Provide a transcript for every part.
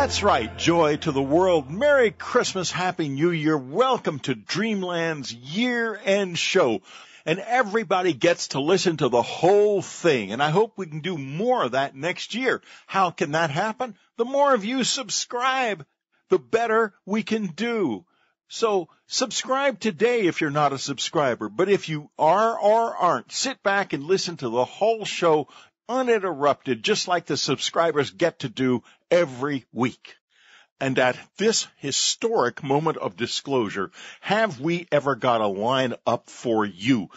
That's right. Joy to the world. Merry Christmas. Happy New Year. Welcome to Dreamland's year-end show. And everybody gets to listen to the whole thing. And I hope we can do more of that next year. How can that happen? The more of you subscribe, the better we can do. So subscribe today if you're not a subscriber. But if you are or aren't, sit back and listen to the whole show uninterrupted, just like the subscribers get to do every week. And at this historic moment of disclosure, have we ever got a line up for you?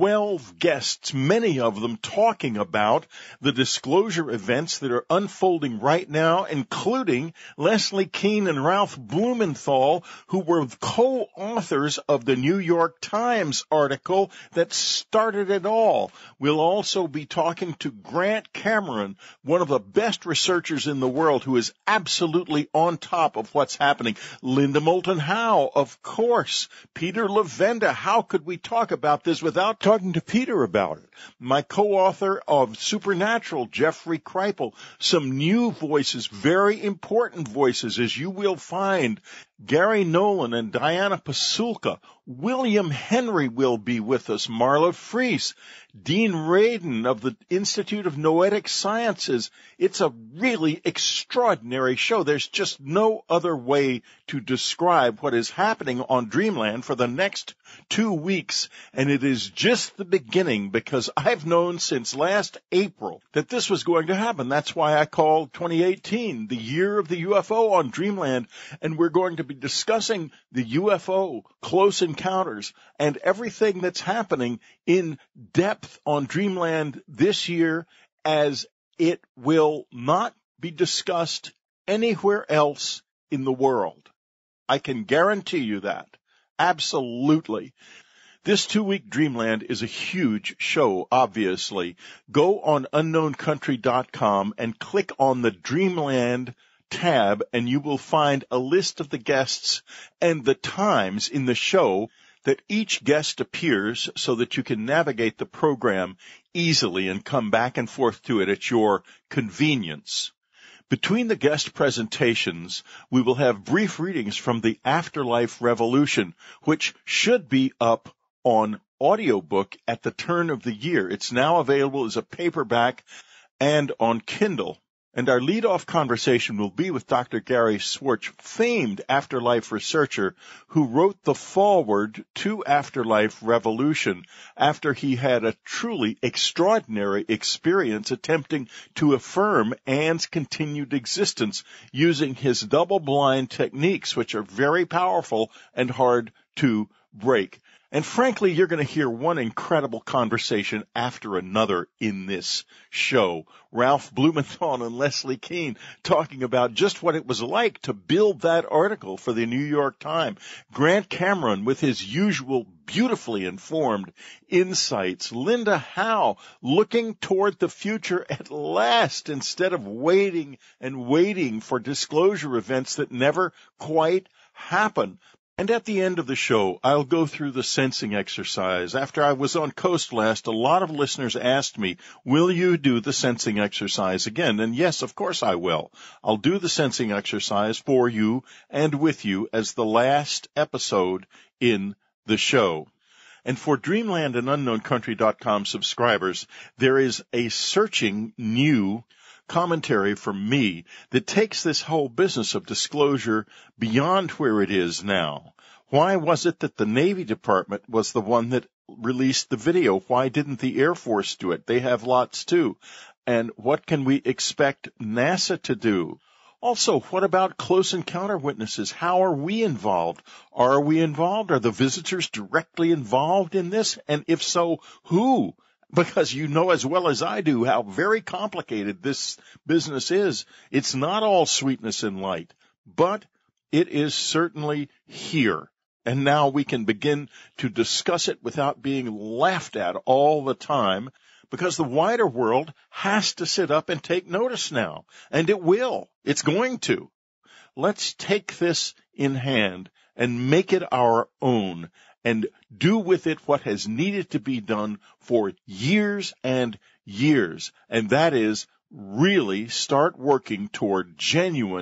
12 guests, many of them talking about the disclosure events that are unfolding right now, including Leslie Kean and Ralph Blumenthal, who were co-authors of the New York Times article that started it all. We'll also be talking to Grant Cameron, one of the best researchers in the world, who is absolutely on top of what's happening. Linda Moulton Howe, of course. Peter Levenda. How could we talk about this without talking to Peter about it? My co-author of Supernatural, Jeffrey Kripal. Some new voices, very important voices, as you will find. Gary Nolan and Diana Pasulka. William Henry will be with us. Marla Fries. Dean Radin of the Institute of Noetic Sciences. It's a really extraordinary show. There's just no other way to describe what is happening on Dreamland for the next 2 weeks. And it is just the beginning, because I've known since last April that this was going to happen. That's why I called 2018 the year of the UFO on Dreamland. And we're going to be discussing the UFO, close encounters, and everything that's happening in depth on Dreamland this year, as it will not be discussed anywhere else in the world. I can guarantee you that. Absolutely. This 2-week Dreamland is a huge show, obviously. Go on unknowncountry.com and click on the Dreamland tab, and you will find a list of the guests and the times in the show that each guest appears, so that you can navigate the program easily and come back and forth to it at your convenience. Between the guest presentations, we will have brief readings from the Afterlife Revolution, which should be up on audiobook at the turn of the year. It's now available as a paperback and on Kindle. And our lead-off conversation will be with Dr. Gary Schwartz, famed afterlife researcher who wrote the foreword to Afterlife Revolution after he had a truly extraordinary experience attempting to affirm Anne's continued existence using his double-blind techniques, which are very powerful and hard to break. And frankly, you're going to hear one incredible conversation after another in this show. Ralph Blumenthal and Leslie Kean talking about just what it was like to build that article for the New York Times. Grant Cameron with his usual beautifully informed insights. Linda Howe looking toward the future at last, instead of waiting and waiting for disclosure events that never quite happen. And at the end of the show, I'll go through the sensing exercise. After I was on Coast last, a lot of listeners asked me, will you do the sensing exercise again? And yes, of course I will. I'll do the sensing exercise for you and with you as the last episode in the show. And for Dreamland and UnknownCountry.com subscribers, there is a searching new commentary from me that takes this whole business of disclosure beyond where it is now. Why was it that the Navy Department was the one that released the video? Why didn't the Air Force do it? They have lots too. And what can we expect NASA to do? Also, what about close encounter witnesses? How are we involved? Are we involved? Are the visitors directly involved in this? And if so, who? Because you know as well as I do how very complicated this business is. It's not all sweetness and light, but it is certainly here. And now we can begin to discuss it without being laughed at all the time, because the wider world has to sit up and take notice now. And it will. It's going to. Let's take this in hand and make it our own, and do with it what has needed to be done for years and years, and that is really start working toward genuine,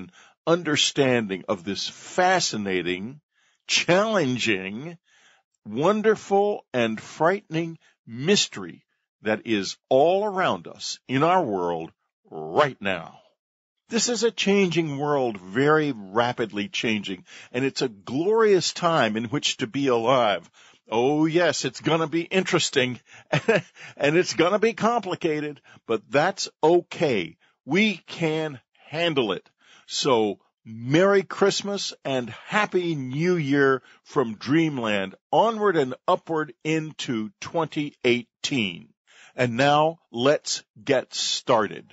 understanding of this fascinating, challenging, wonderful, and frightening mystery that is all around us in our world right now. This is a changing world, very rapidly changing, and it's a glorious time in which to be alive. Oh, yes, it's going to be interesting, and it's going to be complicated, but that's okay. We can handle it. So, Merry Christmas and Happy New Year from Dreamland, onward and upward into 2018. And now, let's get started.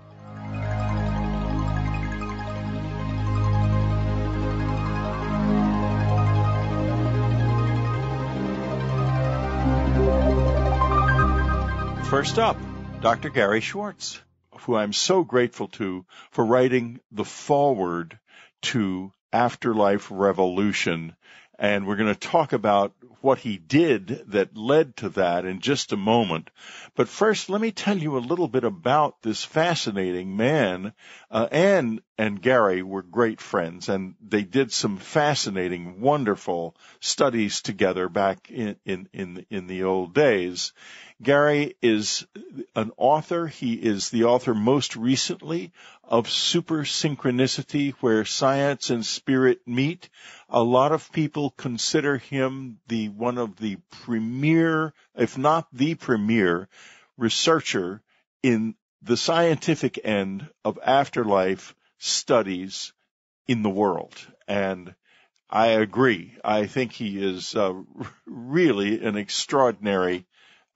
First up, Dr. Gary Schwartz, who I'm so grateful to for writing the foreword to Afterlife Revolution. And we're going to talk about what he did that led to that in just a moment. But first, let me tell you a little bit about this fascinating man. Anne and Gary were great friends, and they did some fascinating, wonderful studies together back in the old days. Gary is an author. He is the author most recently of Super Synchronicity, Where Science and Spirit Meet. A lot of people consider him one of the premier, if not the premier, researcher in the scientific end of afterlife studies in the world. And I agree. I think he is really an extraordinary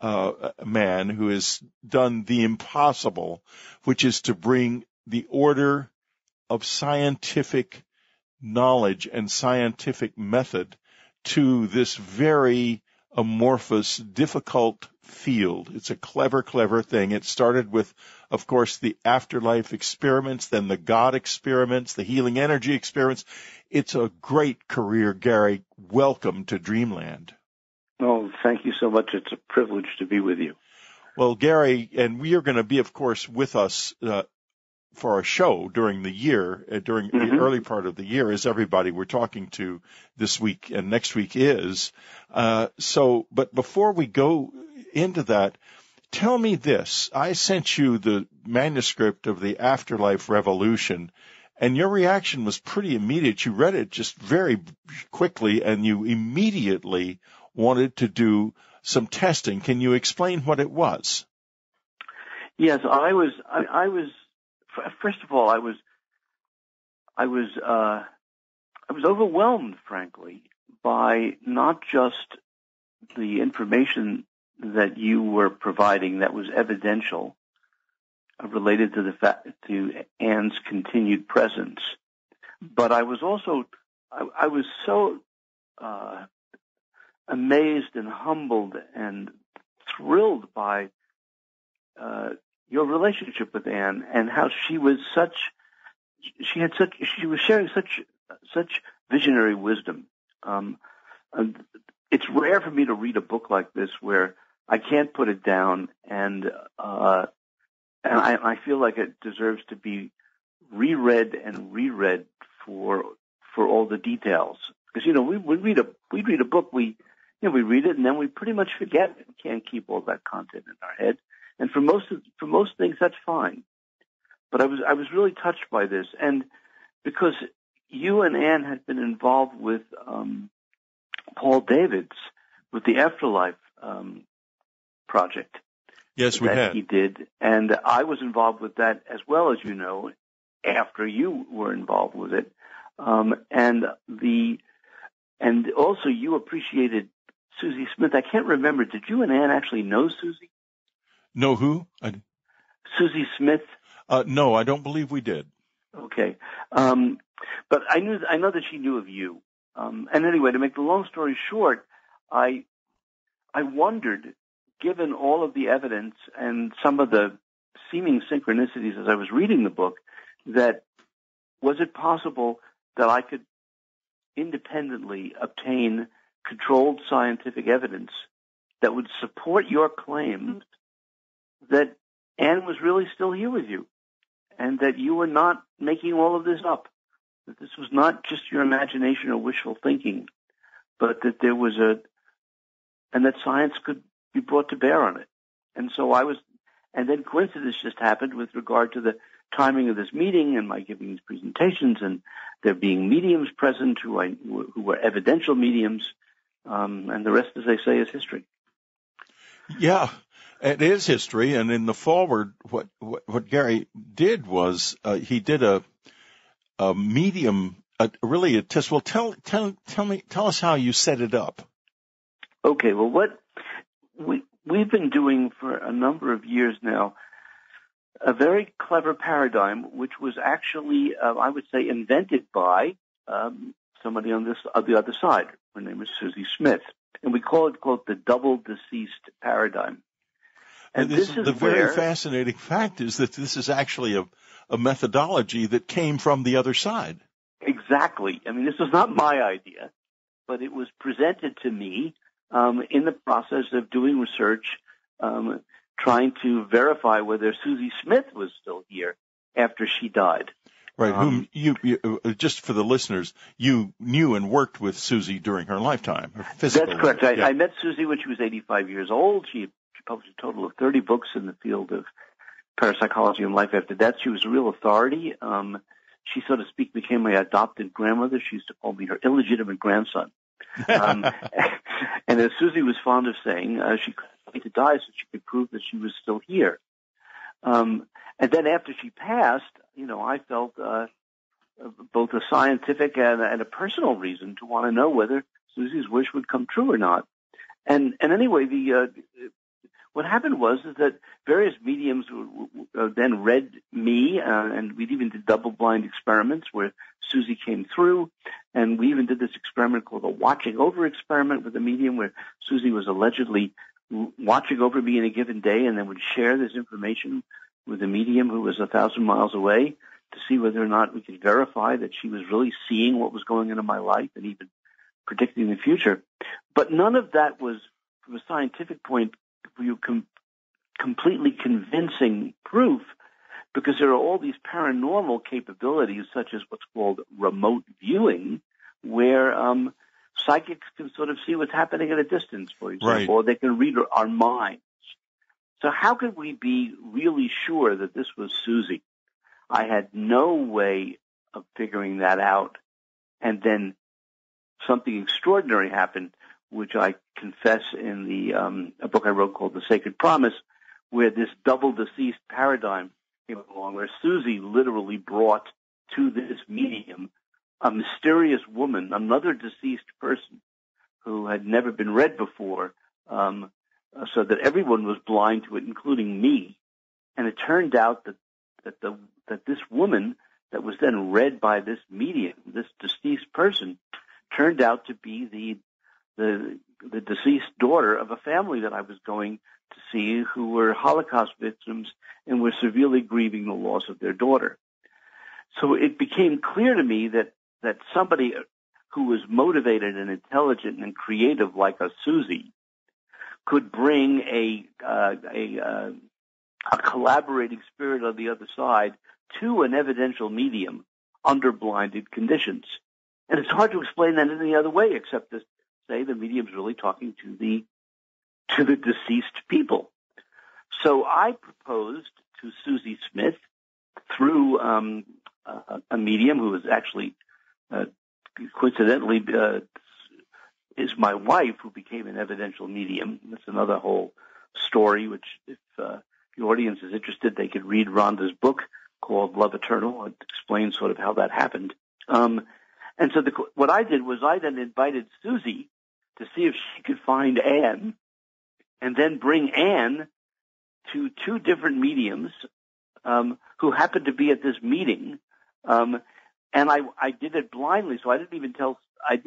man who has done the impossible, which is to bring the order of scientific knowledge and scientific method to this very amorphous, difficult field. It's a clever thing. It started with, of course, the afterlife experiments, then the God experiments, the healing energy experiments. It's a great career, Gary. Welcome to Dreamland. Oh, thank you so much. It's a privilege to be with you. Well, Gary, and we are going to be, of course, with us for our show during the year, during the early part of the year, as everybody we're talking to this week and next week is. But before we go into that, tell me this. I sent you the manuscript of the Afterlife Revolution, and your reaction was pretty immediate. You read it just very quickly, and you immediately wanted to do some testing. Can you explain what it was? Yes, I was. First of all, I was overwhelmed, frankly, by not just the information that you were providing that was evidential, related to Anne's continued presence, but I was also I was so amazed and humbled and thrilled by your relationship with Anne and how she was sharing such visionary wisdom. It's rare for me to read a book like this where I can't put it down, and I feel like it deserves to be reread and reread for all the details. Because we read a book, we read it and then we pretty much forget it. We can't keep all that content in our head. And for most things, that's fine. But I was really touched by this, and because you and Anne had been involved with Paul Davids with the Afterlife project. Yes, we had. He did, and I was involved with that as well, as you know, after you were involved with it, and also you appreciated Susie Smith. I can't remember. Did you and Anne actually know Susie? Know who? Susie Smith? No, I don't believe we did. Okay. But I know that she knew of you. And anyway, to make the long story short, I wondered, given all of the evidence and some of the seeming synchronicities as I was reading the book, that was it possible that I could independently obtain controlled scientific evidence that would support your claims that Anne was really still here with you and that you were not making all of this up. that this was not just your imagination or wishful thinking, but that there was and that science could be brought to bear on it. And so and then coincidence just happened with regard to the timing of this meeting and my giving these presentations and there being mediums present who were evidential mediums, and the rest, as they say, is history. Yeah, it is history. And in the forward, what Gary did was he did a medium, really a test. Well, tell us how you set it up. Okay. Well, what we've been doing for a number of years now, a very clever paradigm, which was actually, I would say, invented by somebody on the other side. Her name is Susie Smith, and we call it the double deceased paradigm. And this is the very fascinating fact is that this is actually a methodology that came from the other side. Exactly. I mean, this was not my idea, but it was presented to me in the process of doing research, trying to verify whether Susie Smith was still here after she died. Right. Whom you just for the listeners, you knew and worked with Susie during her lifetime. That's correct. I met Susie when she was 85 years old. She published a total of 30 books in the field of parapsychology and life after death. She was a real authority. She, so to speak, became my adopted grandmother. She used to call me her illegitimate grandson. And as Susie was fond of saying, she couldn't wait to die so she could prove that she was still here. And then after she passed, I felt both a scientific and a personal reason to want to know whether Susie's wish would come true or not. And anyway, what happened was that various mediums then read me, and we even did double-blind experiments where Susie came through, and we even did this experiment called a watching over experiment with a medium where Susie was allegedly watching over me in a given day and then would share this information with a medium who was 1,000 miles away to see whether or not we could verify that she was really seeing what was going on in my life and even predicting the future. But none of that was, from a scientific point of view, completely convincing proof, because there are all these paranormal capabilities, such as what's called remote viewing, where psychics can sort of see what's happening at a distance, for example, right, or they can read our minds. So how could we be really sure that this was Susie? I had no way of figuring that out. And then something extraordinary happened, which I confess in a book I wrote called The Sacred Promise, where this double deceased paradigm came along, where Susie literally brought to this medium a mysterious woman, another deceased person who had never been read before, so that everyone was blind to it, including me. And it turned out that this woman that was then read by this medium, this deceased person, turned out to be the deceased daughter of a family that I was going to see, who were Holocaust victims and were severely grieving the loss of their daughter. So it became clear to me that somebody who was motivated and intelligent and creative like a Susie could bring a collaborating spirit on the other side to an evidential medium under blinded conditions. And it's hard to explain that in any other way except to say the medium's really talking to the deceased people. So I proposed to Susie Smith through a medium who was actually coincidentally is my wife, who became an evidential medium. That's another whole story, which if the audience is interested, they could read Rhonda's book called Love Eternal. It explains sort of how that happened. And so what I did was I then invited Susie to see if she could find Anne, and then bring Anne to two different mediums who happened to be at this meeting. And I did it blindly, so I didn't tell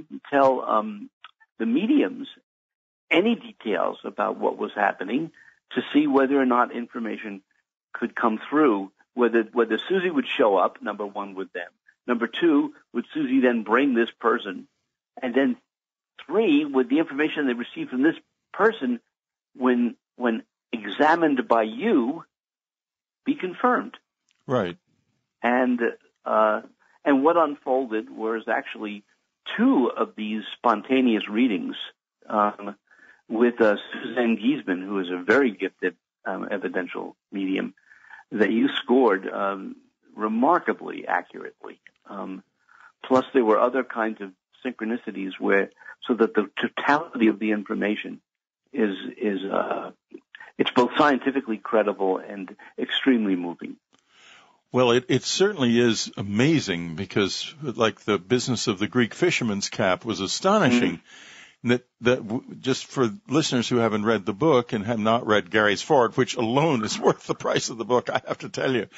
the mediums any details about what was happening to see whether or not information could come through, whether Susie would show up, number one, with them. Number two, would Susie then bring this person? And then three, would the information they received from this person, when examined by you, be confirmed? Right. And And what unfolded was actually two of these spontaneous readings with Suzanne Giesman, who is a very gifted evidential medium, that you scored remarkably accurately. Plus, there were other kinds of synchronicities so that the totality of the information is it's both scientifically credible and extremely moving. Well, it certainly is amazing because, like, the business of the Greek fisherman's cap was astonishing. Mm-hmm. Just for listeners who haven't read the book and have not read Gary's Foreword, which alone is worth the price of the book, I have to tell you,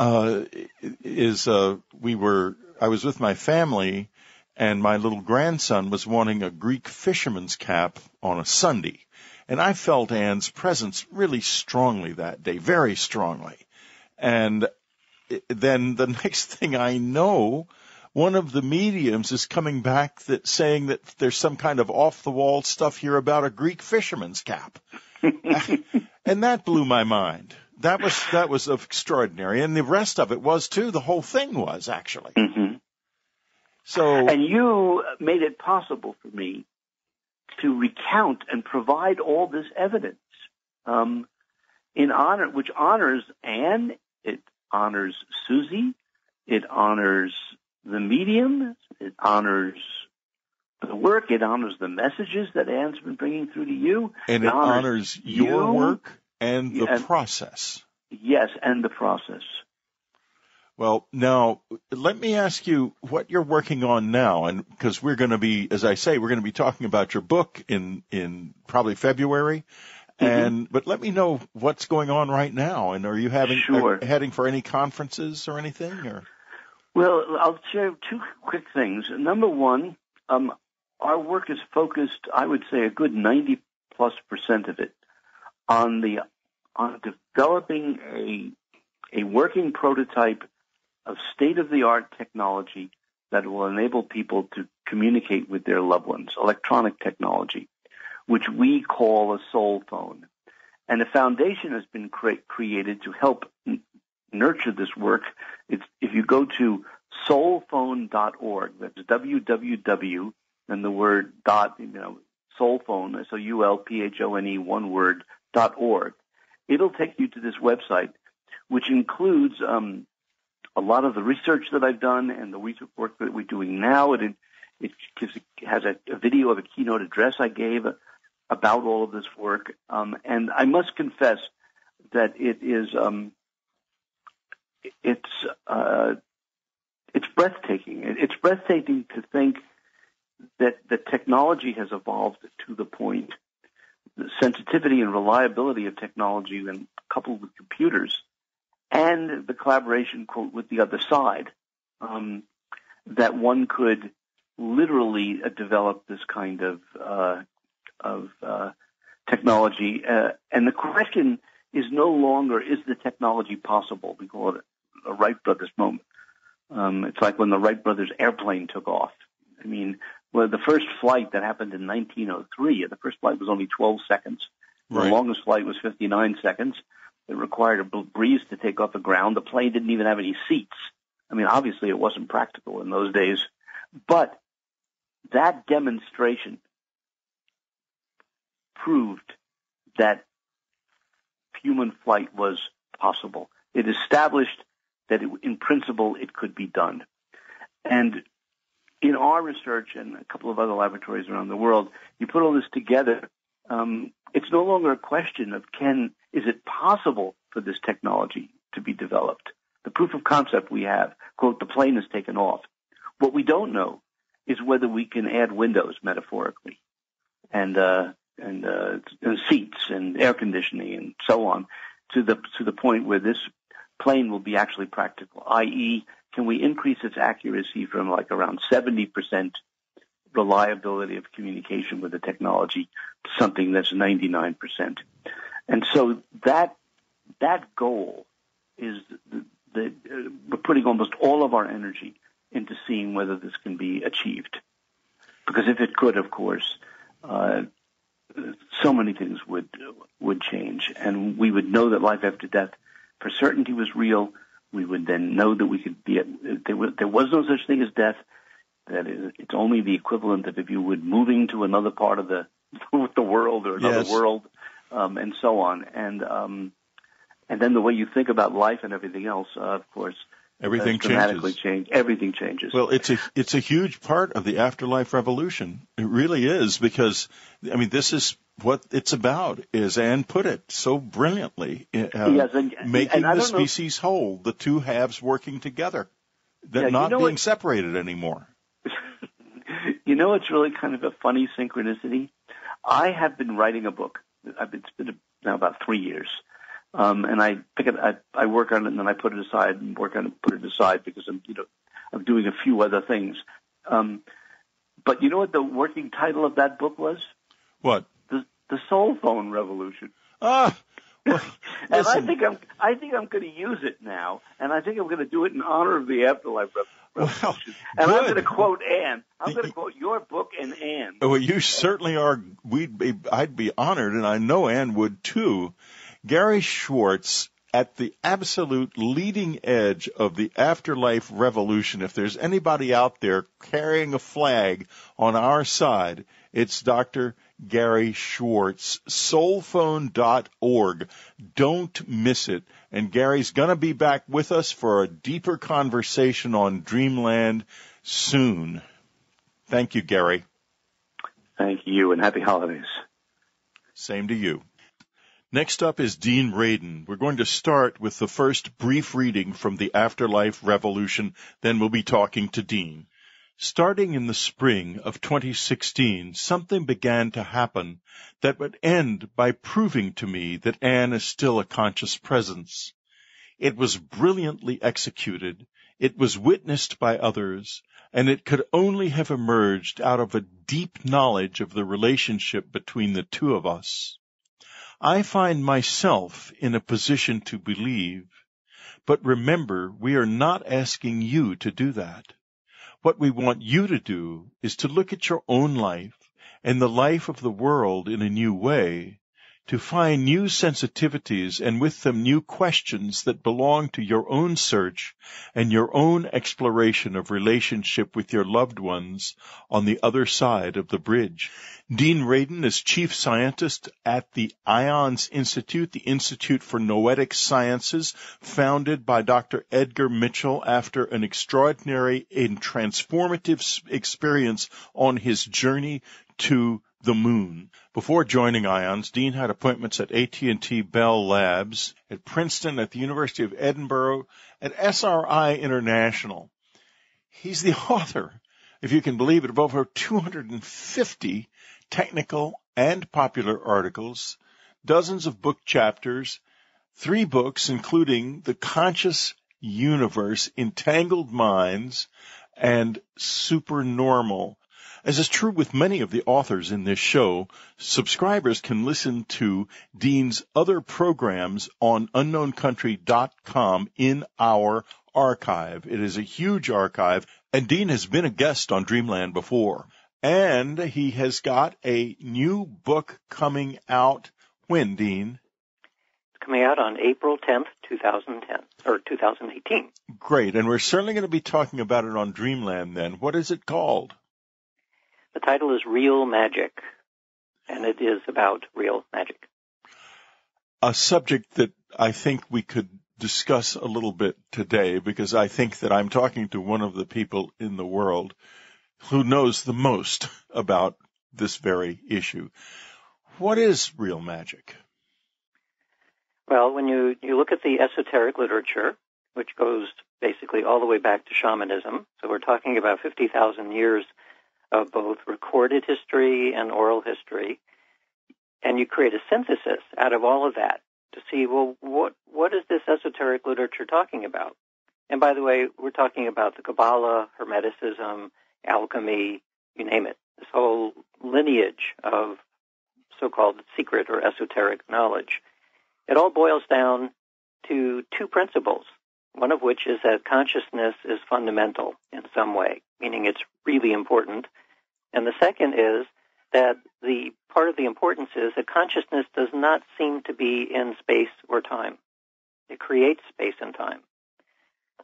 I was with my family, and my little grandson was wanting a Greek fisherman's cap on a Sunday. And I felt Anne's presence really strongly that day, very strongly. And then the next thing I know, one of the mediums is coming back saying that there's some kind of off-the-wall stuff here about a Greek fisherman's cap. And that blew my mind. That was extraordinary. And the rest of it was, too. The whole thing was, actually. Mm-hmm. And you made it possible for me to recount and provide all this evidence which honors Anne, it honors Susie, it honors the medium, it honors the work, it honors the messages that Anne's been bringing through to you. And it honors your work and the process. Yes, and the process. Well, now, let me ask you what you're working on now, and because we're going to be, as I say, we're going to be talking about your book in probably February, but let me know what's going on right now, and are you heading for any conferences or anything? Or? Well, I'll share two quick things. Number one, our work is focused, I would say a good 90+% of it, on developing a working prototype of state-of-the-art technology that will enable people to communicate with their loved ones, electronic technology, which we call a soul phone. And a foundation has been created to help nurture this work. If you go to soulphone.org, that's www, and the word soulphone, SOULPHONE, one word, .org. It'll take you to this website, which includes a lot of the research that I've done and the research work that we're doing now. It has a video of a keynote address I gave about all of this work. And I must confess that it's breathtaking. It's breathtaking to think that the technology has evolved to the point, the sensitivity and reliability of technology, when coupled with computers, and the collaboration, quote, with the other side, that one could literally develop this kind of technology. And the question is no longer, is the technology possible? We call it a Wright brothers moment. It's like when the Wright brothers airplane took off. I mean, the first flight that happened in 1903, the first flight was only 12 seconds. Right. The longest flight was 59 seconds. It required a breeze to take off the ground. The plane didn't even have any seats. I mean, obviously it wasn't practical in those days. But that demonstration proved that human flight was possible. It established that in principle it could be done. And in our research and a couple of other laboratories around the world, you put all this together, it's no longer a question of is it possible for this technology to be developed? The proof of concept we have, quote, the plane has taken off. What we don't know is whether we can add windows, metaphorically, and seats and air conditioning and so on, to the point where this plane will be actually practical, i.e., can we increase its accuracy from like around 70% reliability of communication with the technology to something that's 99%. And so that goal is we're putting almost all of our energy into seeing whether this can be achieved. Because if it could, of course, so many things would change, and we would know that life after death for certainty was real. we would then know that we could be. There was no such thing as death. That is, it's only the equivalent of, if you would, moving to another part of the world or another world, and so on. And then the way you think about life and everything else, of course, everything dramatically changes. Everything changes. Well, it's a huge part of the afterlife revolution. It really is, because I mean, this is what it's about, as Anne put it so brilliantly. Yes, making the species whole, the two halves working together, not being separated anymore. You know, it's really kind of a funny synchronicity. I have been writing a book. It's been now about 3 years. And I pick it, I work on it, and then I put it aside and work on it, put it aside, because I'm doing a few other things. But you know what the working title of that book was? What? The Soul Phone Revolution. Well, and I think I'm going to use it now, and I think I'm going to do it in honor of the afterlife revolution. Well, and I'm going to quote Anne. I'm going to quote your book and Anne. Well, you certainly are. I'd be honored, and I know Anne would too. Gary Schwartz, at the absolute leading edge of the afterlife revolution. If there's anybody out there carrying a flag on our side, it's Dr. Gary Schwartz. Soulphone.org. Don't miss it. And Gary's going to be back with us for a deeper conversation on Dreamland soon. Thank you, Gary. Thank you, and happy holidays. Same to you. Next up is Dean Radin. We're going to start with the first brief reading from the Afterlife Revolution, then we'll be talking to Dean. Starting in the spring of 2016, something began to happen that would end by proving to me that Anne is still a conscious presence. It was brilliantly executed, it was witnessed by others, and it could only have emerged out of a deep knowledge of the relationship between the two of us. I find myself in a position to believe, but remember, we are not asking you to do that. What we want you to do is to look at your own life and the life of the world in a new way, to find new sensitivities and with them new questions that belong to your own search and your own exploration of relationship with your loved ones on the other side of the bridge. Dean Radin is chief scientist at the IONS Institute, the Institute for Noetic Sciences, founded by Dr. Edgar Mitchell after an extraordinary and transformative experience on his journey to the moon. Before joining IONS, Dean had appointments at AT&T Bell Labs, at Princeton, at the University of Edinburgh, at SRI International. He's the author, if you can believe it, of over 250 technical and popular articles, dozens of book chapters, 3 books, including The Conscious Universe, Entangled Minds, and Supernormal. As is true with many of the authors in this show, subscribers can listen to Dean's other programs on unknowncountry.com in our archive. It is a huge archive, and Dean has been a guest on Dreamland before. And he has got a new book coming out. When, Dean? It's coming out on April 10th, 2018. Great, and we're certainly going to be talking about it on Dreamland then. What is it called? The title is Real Magic, and it is about real magic. A subject that I think we could discuss a little bit today, because I think that I'm talking to one of the people in the world who knows the most about this very issue. What is real magic? Well, when you look at the esoteric literature, which goes basically all the way back to shamanism, so we're talking about 50,000 years of both recorded history and oral history, and you create a synthesis out of all of that to see, well, what is this esoteric literature talking about? And by the way, we're talking about the Kabbalah, Hermeticism, alchemy, you name it, this whole lineage of so-called secret or esoteric knowledge. It all boils down to 2 principles, one of which is that consciousness is fundamental in some way, meaning it's really important. And the second is that the part of the importance is that consciousness does not seem to be in space or time. It creates space and time.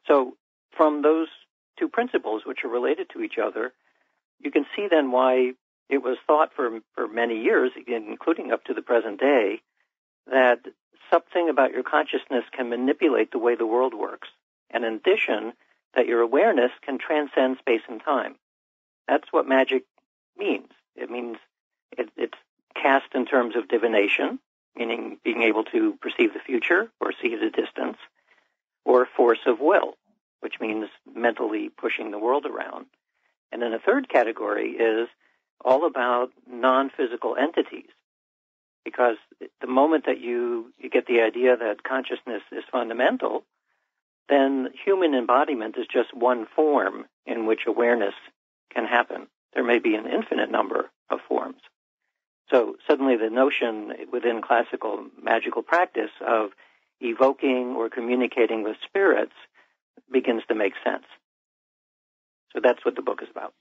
So from those two principles, which are related to each other, you can see then why it was thought for many years, including up to the present day, that something about your consciousness can manipulate the way the world works. And in addition, that your awareness can transcend space and time. That's what magic means. It means it's cast in terms of divination, meaning being able to perceive the future or see at a distance, or force of will, which means mentally pushing the world around. And then a third category is all about non-physical entities, because the moment that you get the idea that consciousness is fundamental, then human embodiment is just one form in which awareness can happen. There may be an infinite number of forms. So suddenly the notion within classical magical practice of evoking or communicating with spirits begins to make sense. So that's what the book is about.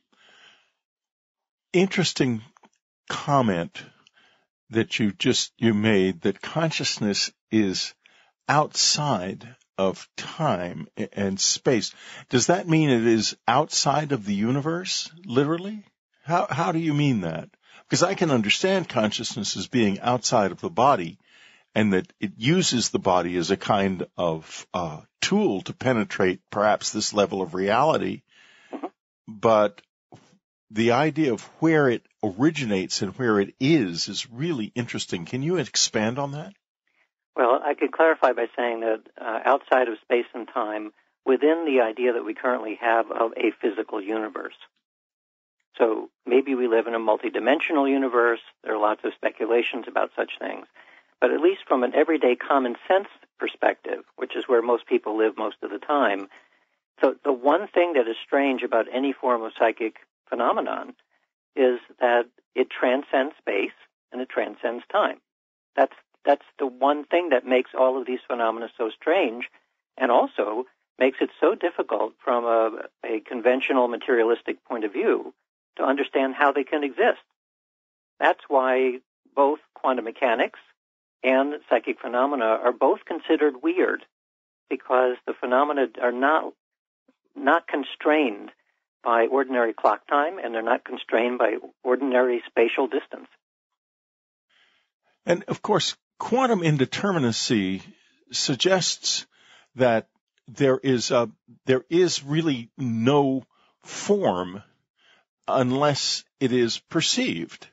Interesting comment that you made, that consciousness is outside of time and space. Does that mean it is outside of the universe, literally? How do you mean that? Because I can understand consciousness as being outside of the body, and that it uses the body as a kind of tool to penetrate perhaps this level of reality. But the idea of where it originates and where it is really interesting. Can you expand on that? Well, I could clarify by saying that outside of space and time, within the idea that we currently have of a physical universe. So maybe we live in a multidimensional universe. There are lots of speculations about such things. But at least from an everyday common sense perspective, which is where most people live most of the time, so the one thing that is strange about any form of psychic phenomenon is that it transcends space and it transcends time. That's the one thing that makes all of these phenomena so strange, and also makes it so difficult from a conventional materialistic point of view to understand how they can exist. That's why both quantum mechanics and psychic phenomena are both considered weird, because the phenomena are not constrained by ordinary clock time, and they're not constrained by ordinary spatial distance. And of course, quantum indeterminacy suggests that there is really no form unless it is perceived.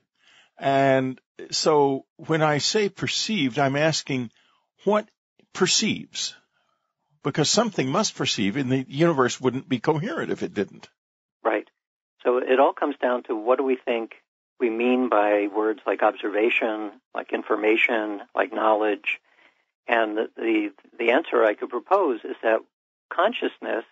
And so when I say perceived, I'm asking what perceives? Because something must perceive, and the universe wouldn't be coherent if it didn't. Right. So it all comes down to, what do we think we mean by words like observation, like information, like knowledge? And the answer I could propose is that consciousness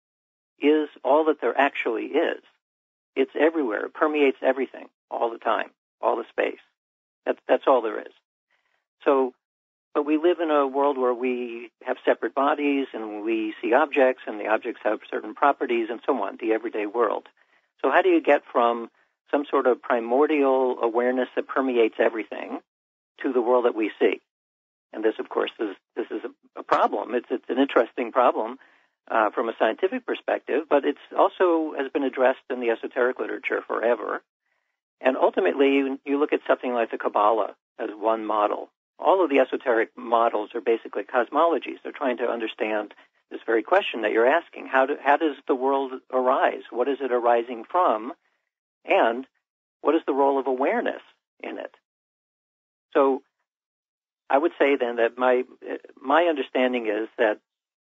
is all that there actually is. It's everywhere. It permeates everything all the time, all the space. That's all there is. So, but we live in a world where we have separate bodies, and we see objects, and the objects have certain properties, and so on, the everyday world. So how do you get from some sort of primordial awareness that permeates everything to the world that we see? And this, of course, is a problem. It's an interesting problem from a scientific perspective, but it's also has been addressed in the esoteric literature forever. And ultimately, you look at something like the Kabbalah as one model. All of the esoteric models are basically cosmologies. They're trying to understand this very question that you're asking. How does the world arise? What is it arising from? And what is the role of awareness in it? So I would say then that my understanding is that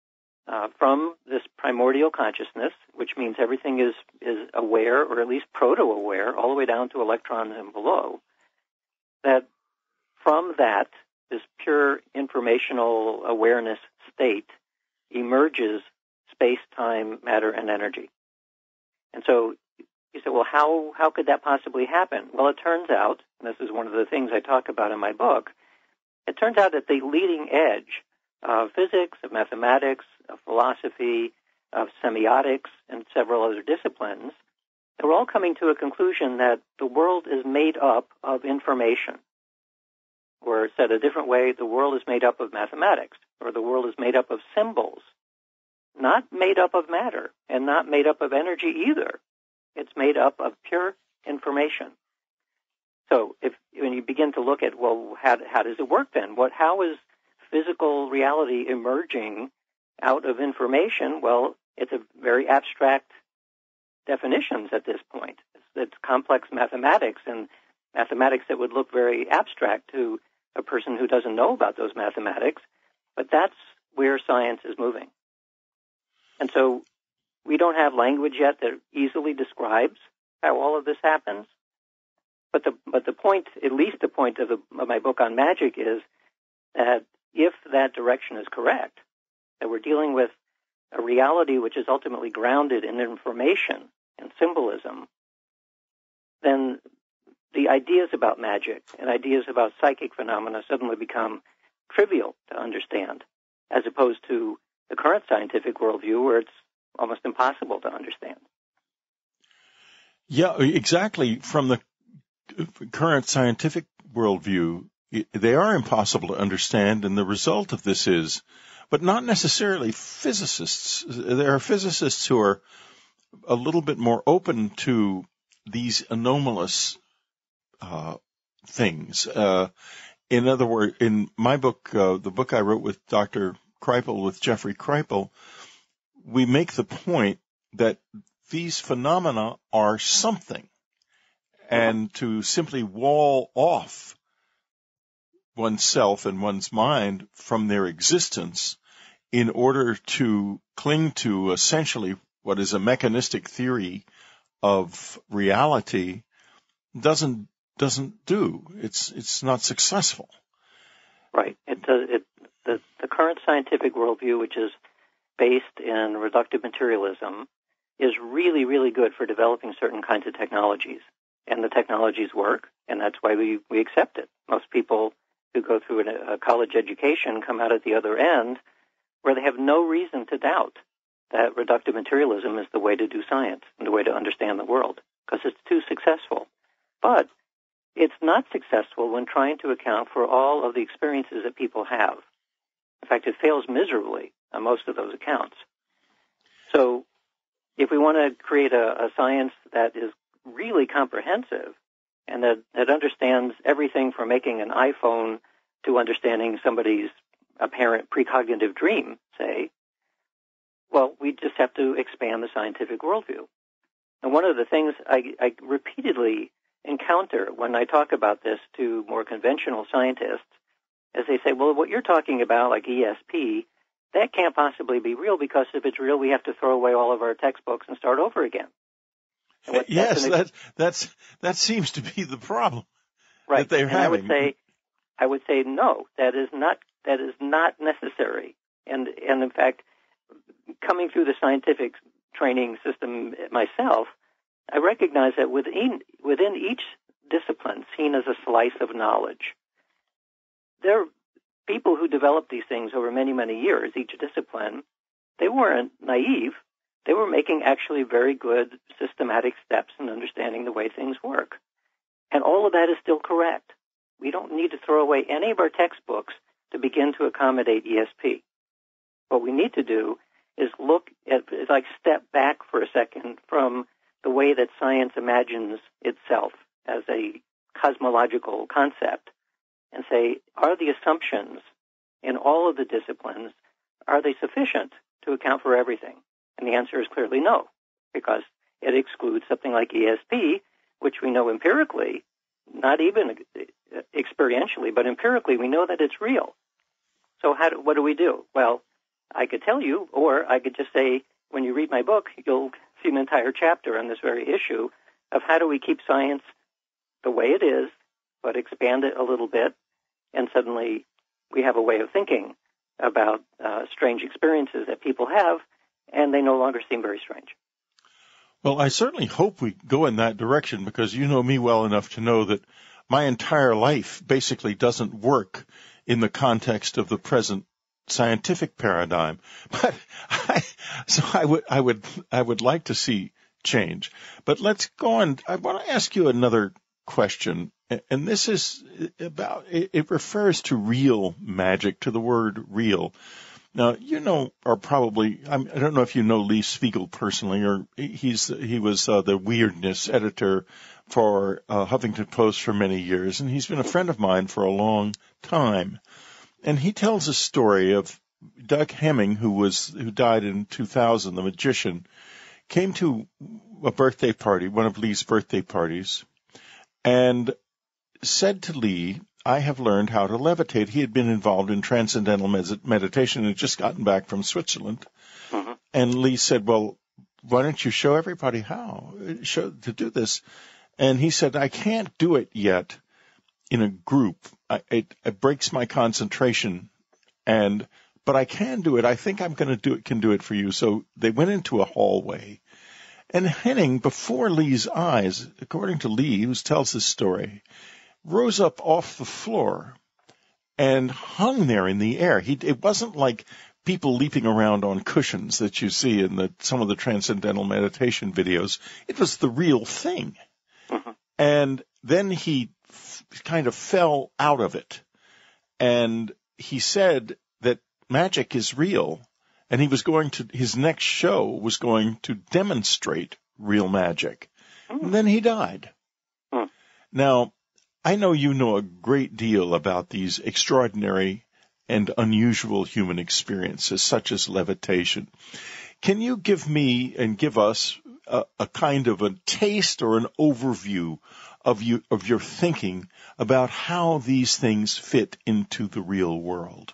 from this primordial consciousness, which means everything is aware, or at least proto-aware, all the way down to electrons and below, that from that, this pure informational awareness state emerges space, time, matter, and energy. And so you say, well, how could that possibly happen? Well, it turns out, and this is one of the things I talk about in my book, it turns out that the leading edge of physics, of mathematics, of philosophy, of semiotics, and several other disciplines, they're all coming to a conclusion that the world is made up of information. Or said a different way, the world is made up of mathematics, or the world is made up of symbols, not made up of matter and not made up of energy either. It's made up of pure information. So when you begin to look at, well, how does it work then? How is physical reality emerging out of information? Well, it's a very abstract definitions at this point. It's complex mathematics, and mathematics that would look very abstract to a person who doesn't know about those mathematics, but that's where science is moving. And so we don't have language yet that easily describes how all of this happens. But the point, at least the point of my book on magic, is that if that direction is correct, that we're dealing with a reality which is ultimately grounded in information and symbolism, then the ideas about magic and ideas about psychic phenomena suddenly become trivial to understand, as opposed to the current scientific worldview where it's almost impossible to understand. Yeah, exactly. From the current scientific worldview, they are impossible to understand, and the result of this is, but not necessarily physicists. There are physicists who are a little bit more open to these anomalous things. In other words, in my book, the book I wrote with Dr. Kripal, with Jeffrey Kripal, we make the point that these phenomena are something, and to simply wall off oneself and one's mind from their existence in order to cling to essentially what is a mechanistic theory of reality doesn't do. It's not successful. Right. The current scientific worldview, which is based in reductive materialism, is really, really good for developing certain kinds of technologies. And the technologies work, and that's why we accept it. Most people who go through a college education come out at the other end where they have no reason to doubt that reductive materialism is the way to do science and the way to understand the world, because it's too successful. But it's not successful when trying to account for all of the experiences that people have. In fact, it fails miserably on most of those accounts. So if we want to create a science that is really comprehensive and that understands everything from making an iPhone to understanding somebody's apparent precognitive dream, say, well, we just have to expand the scientific worldview. And one of the things I repeatedly encounter when I talk about this to more conventional scientists is they say, well, what you're talking about, like ESP, that can't possibly be real, because if it's real, we have to throw away all of our textbooks and start over again. Yes, that seems to be the problem that they're having. I would say no, that is not necessary. And in fact, coming through the scientific training system myself, I recognize that within each discipline, seen as a slice of knowledge, there are people who developed these things over many, many years, each discipline. They weren't naive. They were making actually very good systematic steps in understanding the way things work. And all of that is still correct. We don't need to throw away any of our textbooks to begin to accommodate ESP. What we need to do is step back for a second from the way that science imagines itself as a cosmological concept and say, are the assumptions in all of the disciplines, are they sufficient to account for everything? And the answer is clearly no, because it excludes something like ESP, which we know empirically, not even experientially, but empirically, we know that it's real. So what do we do? Well, I could tell you, or I could just say, when you read my book, you'll see an entire chapter on this very issue of how do we keep science the way it is, but expand it a little bit, and suddenly we have a way of thinking about strange experiences that people have, and they no longer seem very strange. Well, I certainly hope we go in that direction, because you know me well enough to know that my entire life basically doesn't work in the context of the present scientific paradigm. But I would like to see change. But let's go on. I want to ask you another question, and this is about, it refers to real magic, to the word real. Now, you know, or probably, I don't know if you know Lee Spiegel personally, or he was the weirdness editor for Huffington Post for many years, and he's been a friend of mine for a long time. And he tells a story of Doug Hemming, who died in 2000, the magician, came to a birthday party, one of Lee's birthday parties, and said to Lee, I have learned how to levitate. He had been involved in transcendental meditation and had just gotten back from Switzerland. Mm-hmm. And Lee said, well, why don't you show everybody how to do this? And he said, I can't do it yet in a group. It breaks my concentration, but I can do it. I think I'm going to can do it for you. So they went into a hallway. And Henning, before Lee's eyes, according to Lee, who tells this story, rose up off the floor and hung there in the air. It wasn't like people leaping around on cushions that you see in some of the transcendental meditation videos. It was the real thing. Mm-hmm. And then he kind of fell out of it. And he said that magic is real. And his next show was going to demonstrate real magic. Mm-hmm. And then he died. Mm-hmm. Now, I know you know a great deal about these extraordinary and unusual human experiences, such as levitation. Can you give me and give us a kind of a taste or an overview of your thinking about how these things fit into the real world?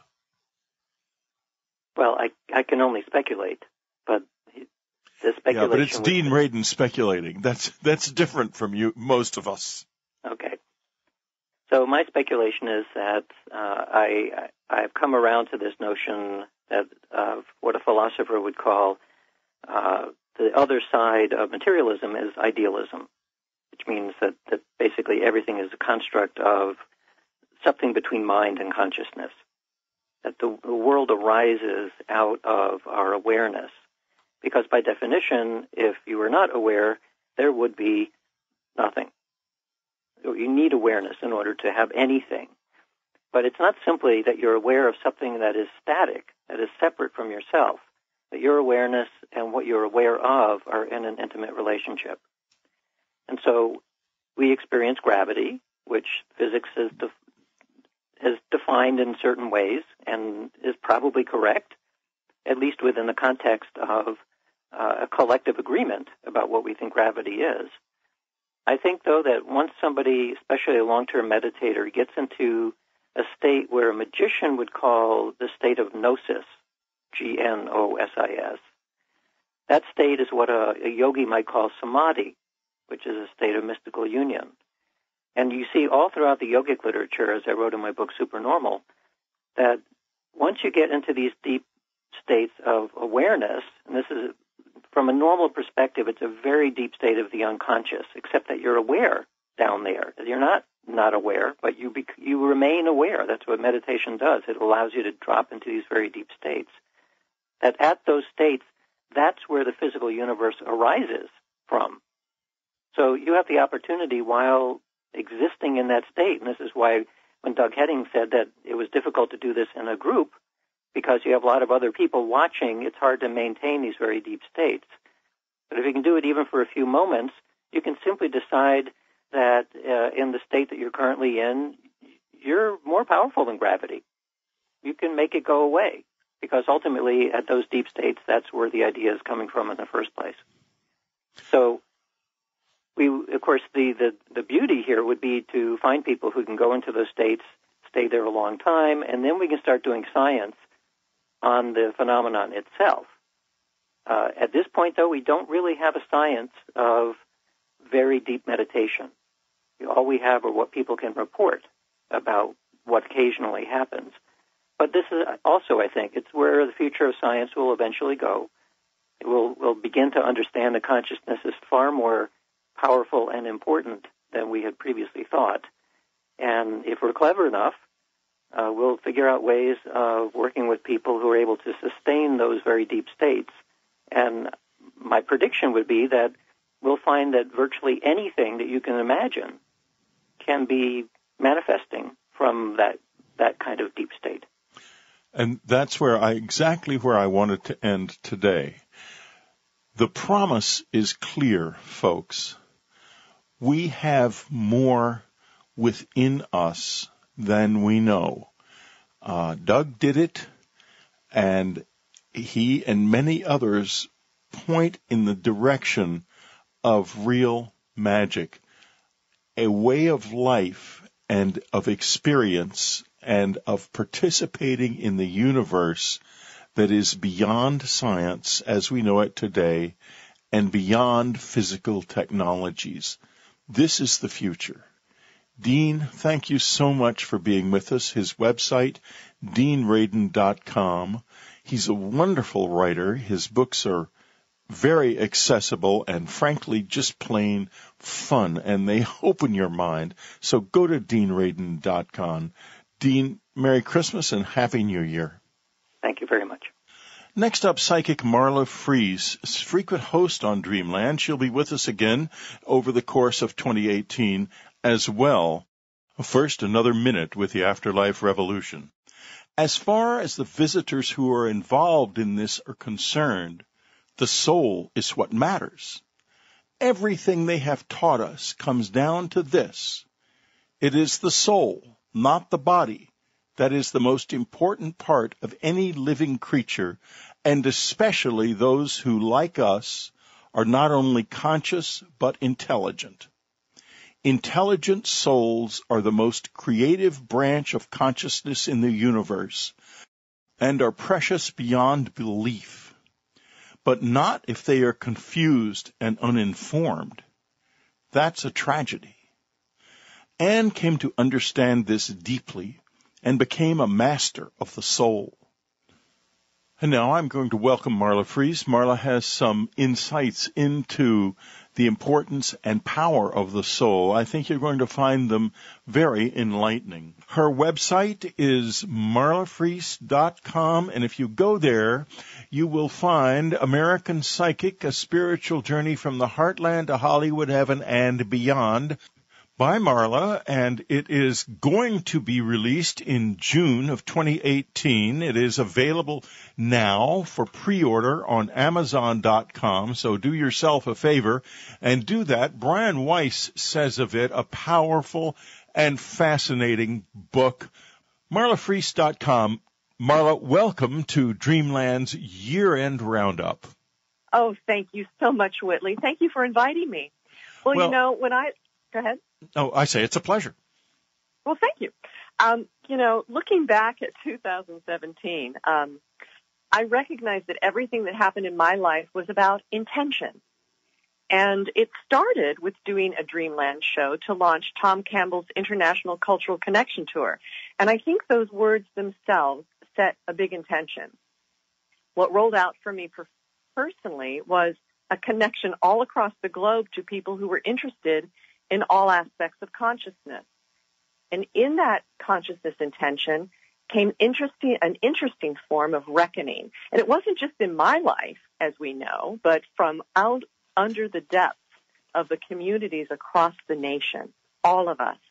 Well, I can only speculate, but the speculation... Yeah, but it's Dean Radin speculating. That's different from you, most of us. Okay. So my speculation is that I've come around to this notion that of what a philosopher would call the other side of materialism is idealism, which means that basically everything is a construct of something between mind and consciousness, that the world arises out of our awareness. Because by definition, if you were not aware, there would be nothing. You need awareness in order to have anything. But it's not simply that you're aware of something that is static, that is separate from yourself, that your awareness and what you're aware of are in an intimate relationship. And so we experience gravity, which physics has defined in certain ways and is probably correct, at least within the context of a collective agreement about what we think gravity is. I think, though, that once somebody, especially a long-term meditator, gets into a state where a magician would call the state of gnosis, Gnosis, that state is what a yogi might call samadhi, which is a state of mystical union. And you see all throughout the yogic literature, as I wrote in my book Supernormal, that once you get into these deep states of awareness, and this is from a normal perspective, it's a very deep state of the unconscious, except that you're aware down there. You're not aware, but you remain aware. That's what meditation does. It allows you to drop into these very deep states. That at those states, that's where the physical universe arises from. So you have the opportunity while existing in that state, and this is why when Doug Hemming said that it was difficult to do this in a group, because you have a lot of other people watching, it's hard to maintain these very deep states. But if you can do it even for a few moments, you can simply decide that in the state that you're currently in, you're more powerful than gravity. You can make it go away, because ultimately at those deep states, that's where the idea is coming from in the first place. So of course, the beauty here would be to find people who can go into those states, stay there a long time, and then we can start doing science on the phenomenon itself. At this point, though, we don't really have a science of very deep meditation. All we have are what people can report about what occasionally happens. But this is also, I think, it's where the future of science will eventually go. We'll begin to understand that consciousness is far more powerful and important than we had previously thought. And if we're clever enough, we'll figure out ways of working with people who are able to sustain those very deep states. And my prediction would be that we'll find that virtually anything that you can imagine can be manifesting from that kind of deep state. And that's exactly where I wanted to end today. The promise is clear, folks. We have more within us than we know. Doug did it, and he and many others point in the direction of real magic, a way of life and of experience and of participating in the universe that is beyond science as we know it today and beyond physical technologies. This is the future. Dean, thank you so much for being with us. His website, deanradin.com. He's a wonderful writer. His books are very accessible and, frankly, just plain fun, and they open your mind. So go to deanradin.com. Dean, Merry Christmas and Happy New Year. Thank you very much. Next up, psychic Marla Fries, frequent host on Dreamland. She'll be with us again over the course of 2018 as well. First, another minute with the Afterlife Revolution. As far as the visitors who are involved in this are concerned, the soul is what matters. Everything they have taught us comes down to this. It is the soul, not the body, that is the most important part of any living creature, and especially those who, like us, are not only conscious but intelligent. Intelligent souls are the most creative branch of consciousness in the universe and are precious beyond belief, but not if they are confused and uninformed. That's a tragedy. Anne came to understand this deeply and became a master of the soul. And now I'm going to welcome Marla Fries. Marla has some insights into the importance and power of the soul. I think you're going to find them very enlightening. Her website is marlafries.com, and if you go there, you will find American Psychic, A Spiritual Journey from the Heartland to Hollywood, Heaven, and Beyond, by Marla, and it is going to be released in June of 2018. It is available now for pre-order on Amazon.com, so do yourself a favor and do that. Brian Weiss says of it, a powerful and fascinating book. MarlaFries.com. Marla, welcome to Dreamland's year-end roundup. Oh, thank you so much, Whitley. Thank you for inviting me. Well, Go ahead. Oh, I say it's a pleasure. Well, thank you. Looking back at 2017, I recognized that everything that happened in my life was about intention. And it started with doing a Dreamland show to launch Tom Campbell's International Cultural Connection Tour. And I think those words themselves set a big intention. What rolled out for me personally was a connection all across the globe to people who were interested in all aspects of consciousness. And in that consciousness intention came an interesting form of reckoning. And it wasn't just in my life, as we know, but from out under the depths of the communities across the nation, all of us.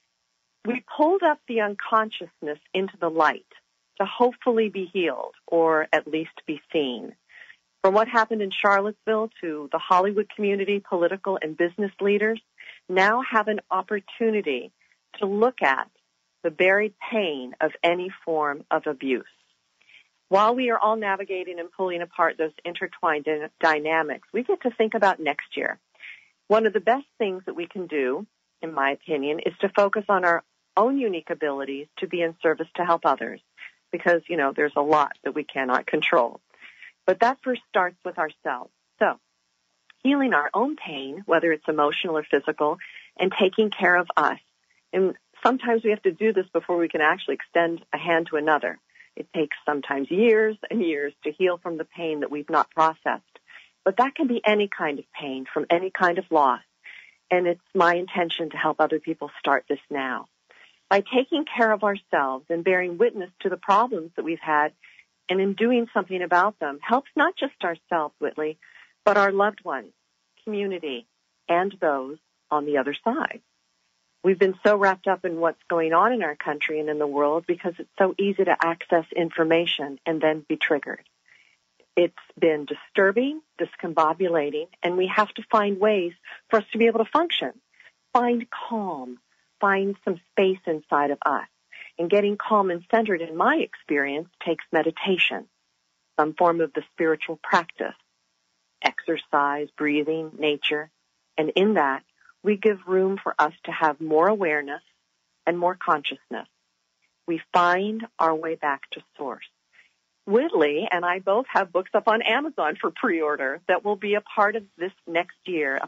We pulled up the unconsciousness into the light to hopefully be healed, or at least be seen. From what happened in Charlottesville to the Hollywood community, political and business leaders now have an opportunity to look at the buried pain of any form of abuse. While we are all navigating and pulling apart those intertwined dynamics, we get to think about next year. One of the best things that we can do, in my opinion, is to focus on our own unique abilities to be in service to help others, because, there's a lot that we cannot control. But that first starts with ourselves. So, healing our own pain, whether it's emotional or physical, and taking care of us. And sometimes we have to do this before we can actually extend a hand to another. It takes sometimes years and years to heal from the pain that we've not processed. But that can be any kind of pain from any kind of loss. And it's my intention to help other people start this now. By taking care of ourselves and bearing witness to the problems that we've had, and in doing something about them, helps not just ourselves, Whitley, but our loved ones, community, and those on the other side. We've been so wrapped up in what's going on in our country and in the world because it's so easy to access information and then be triggered. It's been disturbing, discombobulating, and we have to find ways for us to be able to function. Find calm, find some space inside of us. And getting calm and centered, in my experience, takes meditation, some form of the spiritual practice, exercise, breathing, nature. And in that, we give room for us to have more awareness and more consciousness. We find our way back to source. Whitley and I both have books up on Amazon for pre-order that will be a part of this next year.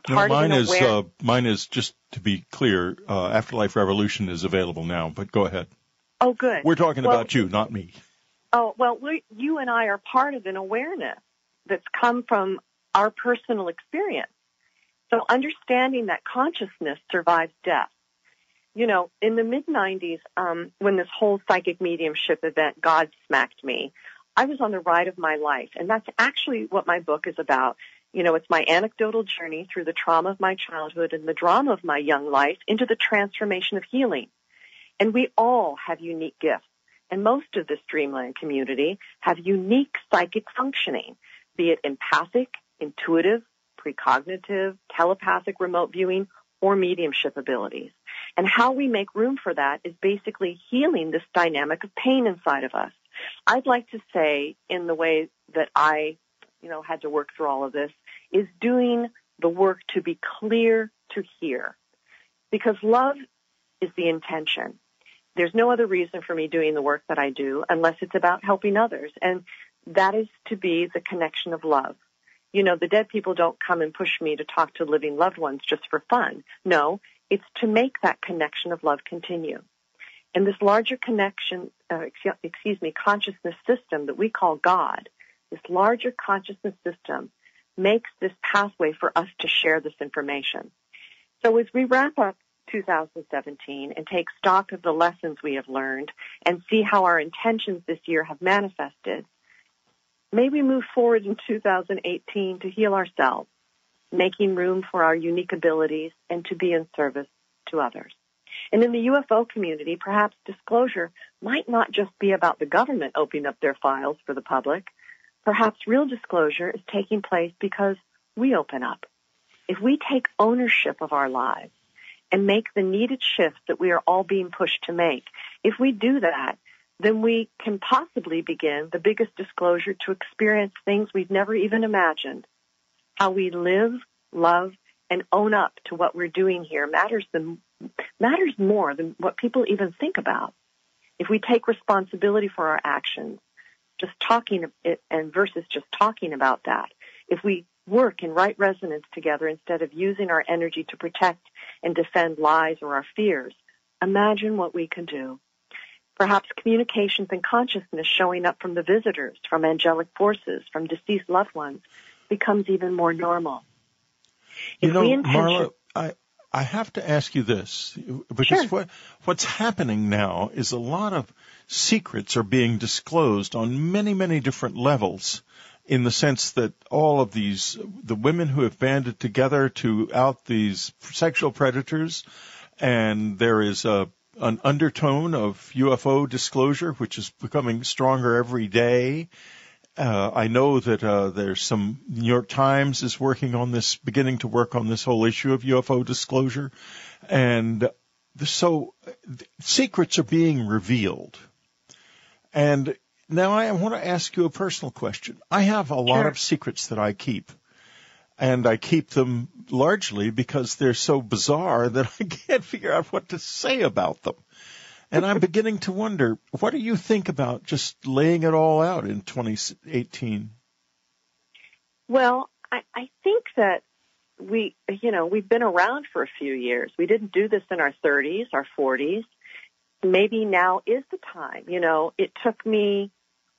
Mine is, just to be clear, Afterlife Revolution is available now, but go ahead. Oh, good. We're talking about you, not me. Oh, well, you and I are part of an awareness that's come from our personal experience. So understanding that consciousness survives death. You know, in the mid-'90s, when this whole psychic mediumship event, God smacked me, I was on the ride of my life. And that's actually what my book is about. You know, it's my anecdotal journey through the trauma of my childhood and the drama of my young life into the transformation of healing. And we all have unique gifts. And most of this Dreamland community have unique psychic functioning, be it empathic, intuitive, precognitive, telepathic remote viewing, or mediumship abilities. And how we make room for that is basically healing this dynamic of pain inside of us. I'd like to say, in the way that I, had to work through all of this, is doing the work to be clear to hear. Because love is the intention. There's no other reason for me doing the work that I do unless it's about helping others. And that is to be the connection of love. You know, the dead people don't come and push me to talk to living loved ones just for fun. No, it's to make that connection of love continue. And this larger consciousness system that we call God, this larger consciousness system makes this pathway for us to share this information. So as we wrap up 2017 and take stock of the lessons we have learned and see how our intentions this year have manifested, may we move forward in 2018 to heal ourselves, making room for our unique abilities and to be in service to others. And in the UFO community, perhaps disclosure might not just be about the government opening up their files for the public. Perhaps real disclosure is taking place because we open up. If we take ownership of our lives and make the needed shifts that we are all being pushed to make, if we do that, then we can possibly begin the biggest disclosure to experience things we've never even imagined. How we live, love, and own up to what we're doing here matters more than what people even think about. If we take responsibility for our actions, just talking it and versus just talking about that, if we work in right resonance together instead of using our energy to protect and defend lies or our fears, imagine what we can do. Perhaps communications and consciousness showing up from the visitors, from angelic forces, from deceased loved ones, becomes even more normal. Marla, I have to ask you this, because Sure. What's happening now is a lot of secrets are being disclosed on many, many different levels, in the sense that all of the women who have banded together to out these sexual predators, and there is an undertone of UFO disclosure, which is becoming stronger every day. I know that there's some New York Times is beginning to work on this whole issue of UFO disclosure. And so secrets are being revealed. And now I want to ask you a personal question. I have a lot of secrets that I keep. And I keep them largely because they're so bizarre that I can't figure out what to say about them. And I'm beginning to wonder, what do you think about just laying it all out in 2018? Well, I think that we've been around for a few years. We didn't do this in our 30s, our 40s. Maybe now is the time. It took me,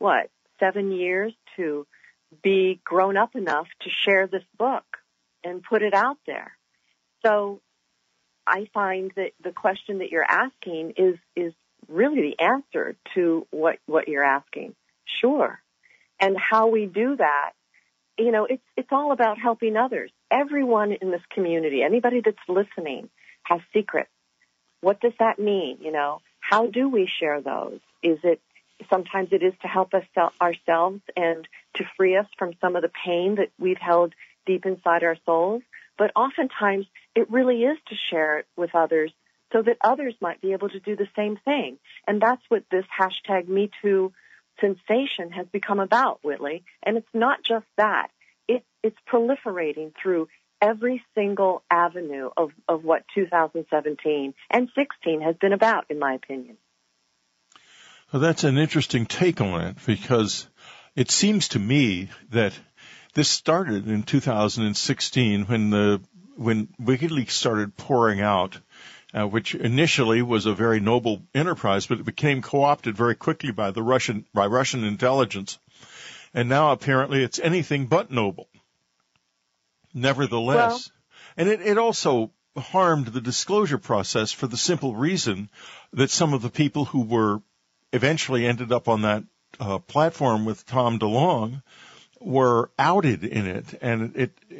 7 years to be grown up enough to share this book and put it out there. So I find that the question that you're asking is really the answer to what you're asking. Sure. And how we do that, it's all about helping others. Everyone in this community, anybody that's listening, has secrets. What does that mean? How do we share those? Sometimes it is to help us ourselves and to free us from some of the pain that we've held deep inside our souls. But oftentimes it really is to share it with others so that others might be able to do the same thing. And that's what this hashtag #MeToo sensation has become about, Whitley. And it's not just that. It's proliferating through every single avenue of what 2017 and 16 has been about, in my opinion. Well, that's an interesting take on it, because it seems to me that this started in 2016 when WikiLeaks started pouring out, which initially was a very noble enterprise, but it became co-opted very quickly by Russian intelligence, and now apparently it's anything but noble. Nevertheless, and it also harmed the disclosure process for the simple reason that some of the people who were eventually ended up on that platform with Tom DeLonge were outed in it, and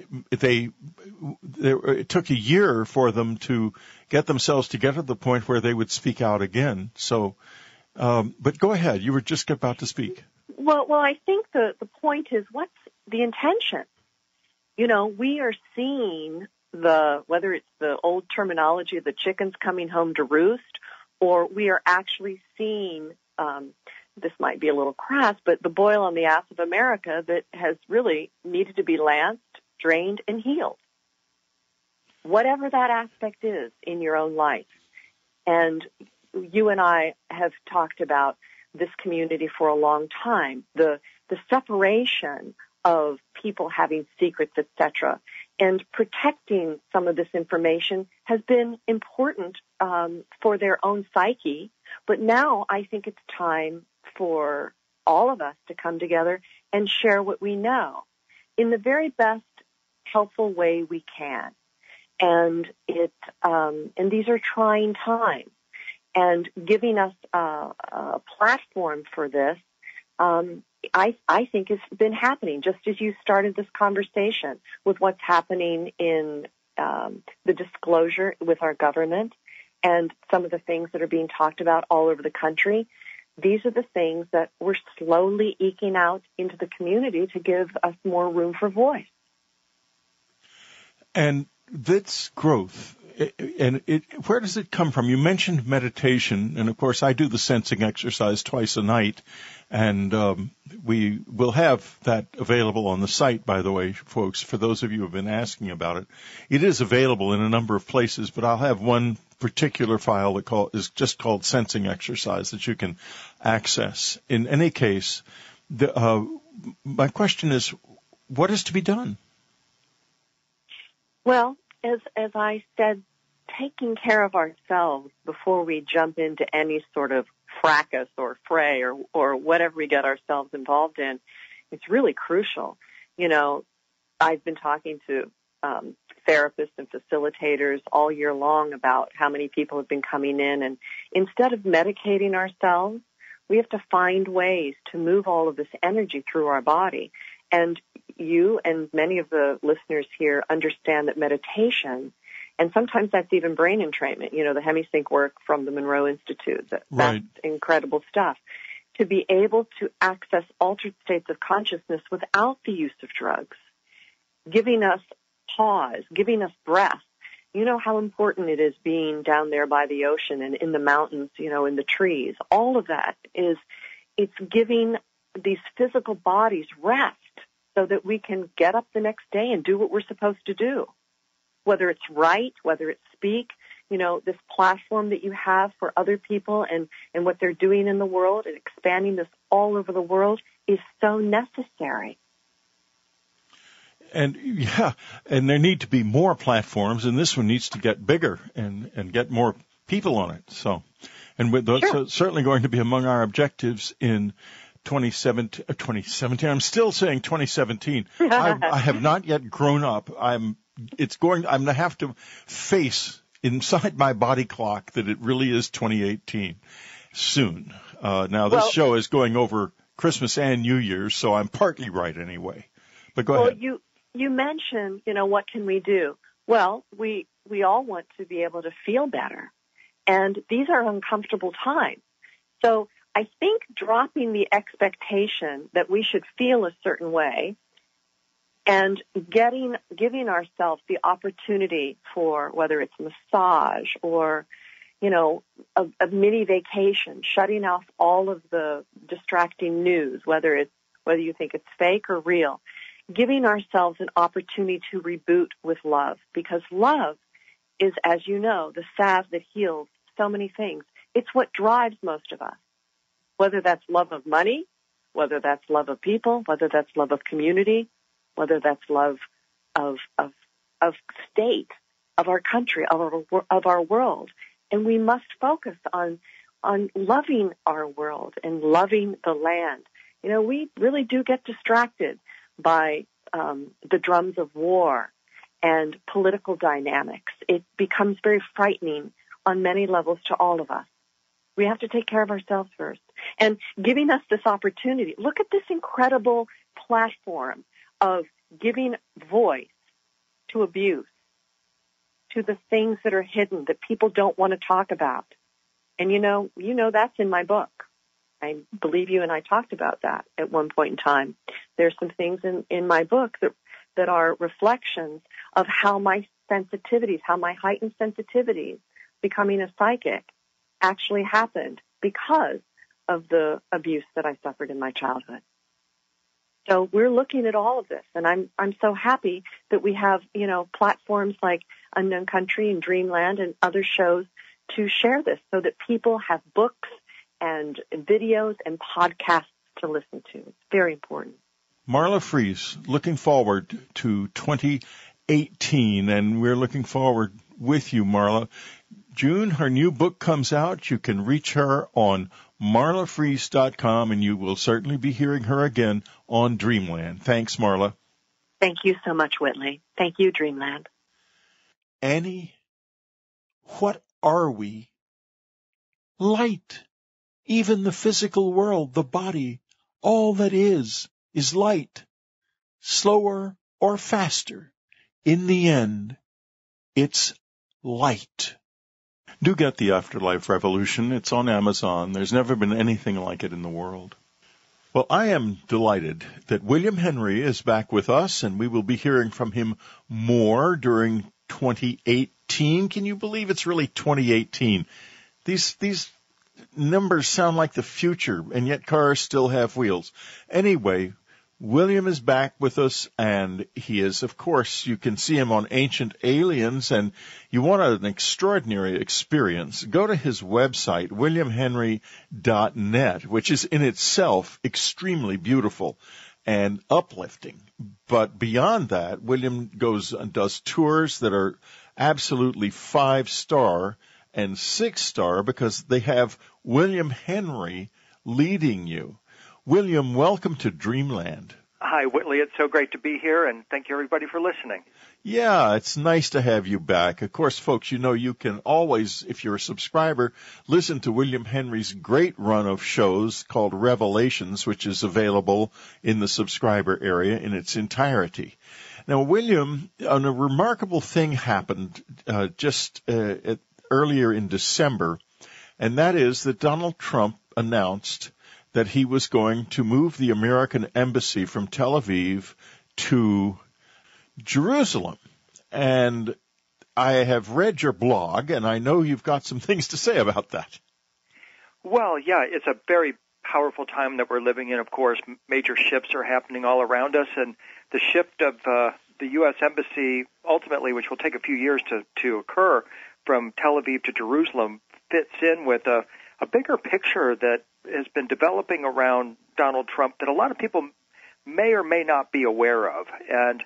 it took a year for them to get themselves together to the point where they would speak out again. So, but go ahead. You were just about to speak. Well, I think the point is, what's the intention? We are seeing whether it's the old terminology of the chickens coming home to roost, or we are actually seeing, this might be a little crass, but the boil on the ass of America that has really needed to be lanced, drained, and healed. Whatever that aspect is in your own life. And you and I have talked about this community for a long time, the separation of people having secrets, etc. And protecting some of this information has been important for their own psyche. But now I think it's time for all of us to come together and share what we know in the very best helpful way we can. And these are trying times. And giving us a platform for this, I think has been happening, just as you started this conversation with what's happening in the disclosure with our government and some of the things that are being talked about all over the country. These are the things that we're slowly eking out into the community to give us more room for voice. And this growth, where does it come from? You mentioned meditation, and of course I do the sensing exercise twice a night, and we will have that available on the site, by the way, folks, for those of you who have been asking about it. It is available in a number of places, but I'll have one particular file that is just called Sensing Exercise that you can access. In any case, my question is, what is to be done? Well, as I said, taking care of ourselves before we jump into any sort of fracas or fray or whatever we get ourselves involved in, it's really crucial. I've been talking to therapists and facilitators all year long about how many people have been coming in, and instead of medicating ourselves, we have to find ways to move all of this energy through our body. And you and many of the listeners here understand that meditation, and sometimes that's even brain entrainment, the HemiSync work from the Monroe Institute. That's incredible stuff. To be able to access altered states of consciousness without the use of drugs, giving us pause, giving us breath. You know how important it is being down there by the ocean and in the mountains, in the trees. All of that it's giving these physical bodies rest so that we can get up the next day and do what we're supposed to do. Whether it's write, whether it's speak, this platform that you have for other people and what they're doing in the world and expanding this all over the world is so necessary. And there need to be more platforms, and this one needs to get bigger and get more people on it. So, and that's certainly going to be among our objectives in 2017. I'm still saying 2017. I have not yet grown up. I'm going to have to face inside my body clock that it really is 2018 soon. Now this show is going over Christmas and New Year's, so I'm partly right anyway. But go ahead. You mentioned, what can we do? Well, we all want to be able to feel better. And these are uncomfortable times. So I think dropping the expectation that we should feel a certain way and giving ourselves the opportunity for, whether it's massage or, a mini vacation, shutting off all of the distracting news, whether you think it's fake or real, giving ourselves an opportunity to reboot with love, because love is, as you know, the salve that heals so many things. It's what drives most of us, whether that's love of money, whether that's love of people, whether that's love of community, whether that's love of state, of our country, of our world. And we must focus on loving our world and loving the land. We really do get distracted by the drums of war and political dynamics. It becomes very frightening on many levels to all of us. We have to take care of ourselves first. And giving us this opportunity, look at this incredible platform of giving voice to abuse, to the things that are hidden that people don't want to talk about. And that's in my book. I believe you and I talked about that at one point in time. There's some things in my book that are reflections of how my heightened sensitivities, becoming a psychic, actually happened because of the abuse that I suffered in my childhood. So we're looking at all of this, and I'm so happy that we have, platforms like Unknown Country and Dreamland and other shows to share this so that people have books and videos and podcasts to listen to. It's very important. Marla Frees, looking forward to 2018, and we're looking forward with you, Marla. June, her new book comes out. You can reach her on marlafrees.com, and you will certainly be hearing her again on Dreamland. Thanks, Marla. Thank you so much, Whitley. Thank you, Dreamland. Annie, what are we? Light. Even the physical world, the body, all that is light. Slower or faster. In the end, it's light. Do get The Afterlife Revolution. It's on Amazon. There's never been anything like it in the world. Well, I am delighted that William Henry is back with us, and we will be hearing from him more during 2018. Can you believe it's really 2018? These numbers sound like the future, and yet cars still have wheels. Anyway, William is back with us, and he is, of course, you can see him on Ancient Aliens, and you want an extraordinary experience. Go to his website, williamhenry.net, which is in itself extremely beautiful and uplifting. But beyond that, William goes and does tours that are absolutely 5-star and 6-star because they have William Henry leading you. William, welcome to Dreamland. Hi, Whitley. It's so great to be here, and thank you, everybody, for listening. Yeah, it's nice to have you back. Of course, folks, you can always, if you're a subscriber, listen to William Henry's great run of shows called Revelations, which is available in the subscriber area in its entirety. Now, William, a remarkable thing happened earlier in December, and that is that Donald Trump announced that he was going to move the American embassy from Tel Aviv to Jerusalem. And I have read your blog, and I know you've got some things to say about that. Well, yeah, it's a very powerful time that we're living in. Of course, major shifts are happening all around us, and the shift of the U.S. Embassy, ultimately, which will take a few years to occur, from Tel Aviv to Jerusalem, fits in with a bigger picture that has been developing around Donald Trump that a lot of people may or may not be aware of. And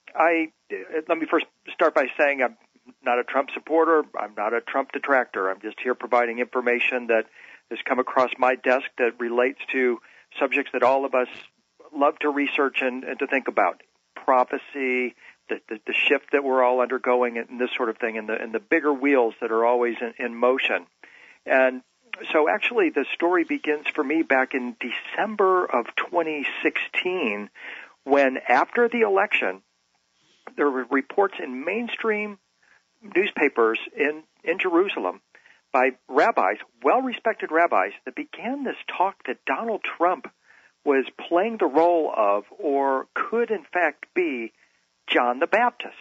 let me first start by saying I'm not a Trump supporter. I'm not a Trump detractor. I'm just here providing information that has come across my desk that relates to subjects that all of us love to research and to think about. Prophecy, the shift that we're all undergoing, and this sort of thing, and the bigger wheels that are always in motion. And so actually the story begins for me back in December of 2016 when, after the election, there were reports in mainstream newspapers in Jerusalem by rabbis, well-respected rabbis, that began this talk that Donald Trump was playing the role of, or could in fact be, John the Baptist.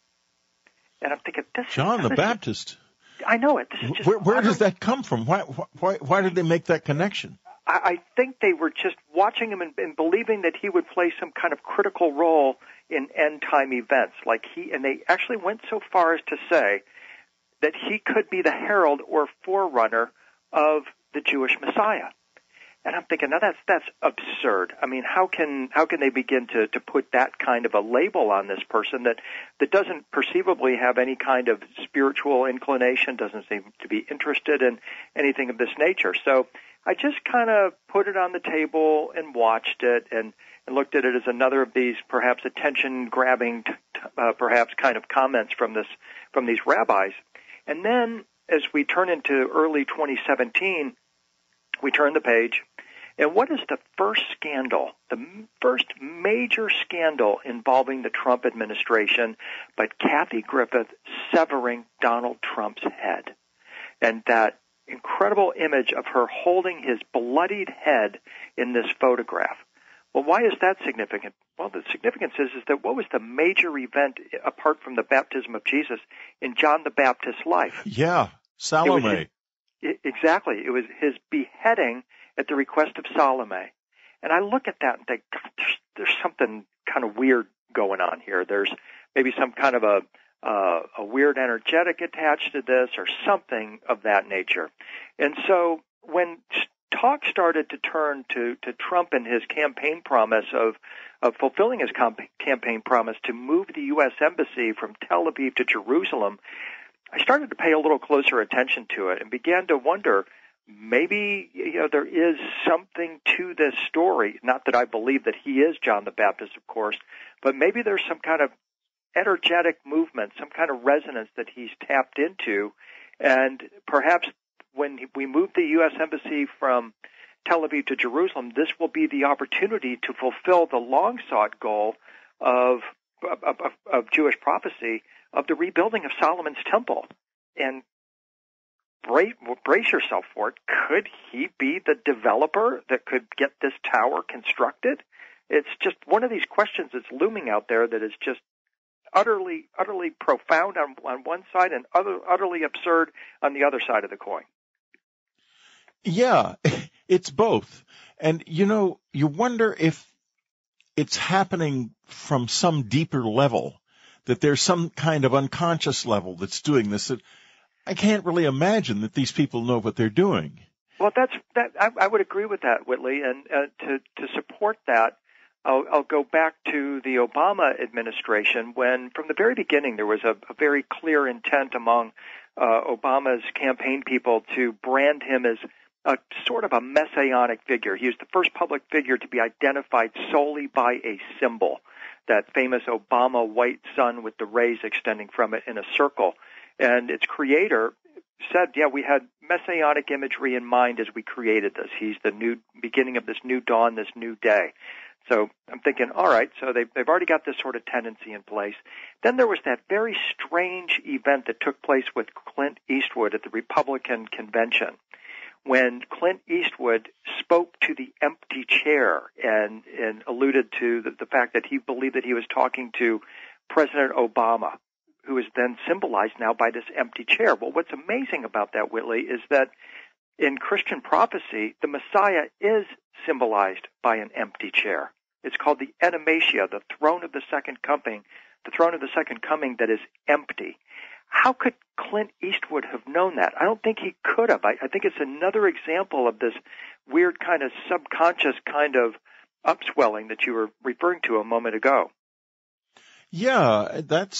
And I'm thinking, John the Baptist. I know it. This is just where does that come from? Why did they make that connection? I think they were just watching him and believing that he would play some kind of critical role in end-time events. And they actually went so far as to say that he could be the herald or forerunner of the Jewish Messiah. And I'm thinking, now that's absurd. I mean, how can they begin to put that kind of a label on this person that doesn't perceivably have any kind of spiritual inclination, doesn't seem to be interested in anything of this nature? So I just kind of put it on the table and watched it and looked at it as another of these perhaps attention-grabbing, perhaps kind of comments from these rabbis. And then as we turn into early 2017, we turn the page, and what is the first scandal, the first major scandal involving the Trump administration, but Kathy Griffith severing Donald Trump's head? And that incredible image of her holding his bloodied head in this photograph. Well, why is that significant? Well, the significance is that what was the major event apart from the baptism of Jesus in John the Baptist's life? Yeah, Salome. Exactly. It was his beheading at the request of Salome. And I look at that and think, God, there's something kind of weird going on here. There's maybe some kind of a weird energetic attached to this or something of that nature. And so when talk started to turn to Trump and his campaign promise of fulfilling his campaign promise to move the U.S. Embassy from Tel Aviv to Jerusalem, I started to pay a little closer attention to it and began to wonder, maybe there is something to this story. Not that I believe that he is John the Baptist, of course, but maybe there's some kind of energetic movement, some kind of resonance that he's tapped into, and perhaps when we move the U.S. Embassy from Tel Aviv to Jerusalem, this will be the opportunity to fulfill the long-sought goal of Jewish prophecy of the rebuilding of Solomon's temple. And brace yourself for it. Could he be the developer that could get this tower constructed? It's just one of these questions that's looming out there that is just utterly profound on one side and utterly absurd on the other side of the coin. Yeah, it's both. And, you wonder if it's happening from some deeper level, that there's some kind of unconscious level that's doing this. I can't really imagine that these people know what they're doing. Well, I would agree with that, Whitley. And to support that, I'll go back to the Obama administration when, from the very beginning, there was a very clear intent among Obama's campaign people to brand him as a sort of a messianic figure. He was the first public figure to be identified solely by a symbol, that famous Obama white sun with the rays extending from it in a circle. And its creator said, yeah, we had messianic imagery in mind as we created this. He's the new beginning of this new dawn, this new day. So I'm thinking, all right, so they've already got this sort of tendency in place. Then there was that very strange event that took place with Clint Eastwood at the Republican convention, when Clint Eastwood spoke to the empty chair and alluded to the fact that he believed that he was talking to President Obama, who is then symbolized now by this empty chair. Well, what's amazing about that, Whitley, is that in Christian prophecy, the Messiah is symbolized by an empty chair. It's called the Enomasia, the throne of the second coming that is empty. How could Clint Eastwood have known that? I don't think he could have. I think it's another example of this weird kind of subconscious kind of upswelling that you were referring to a moment ago. Yeah,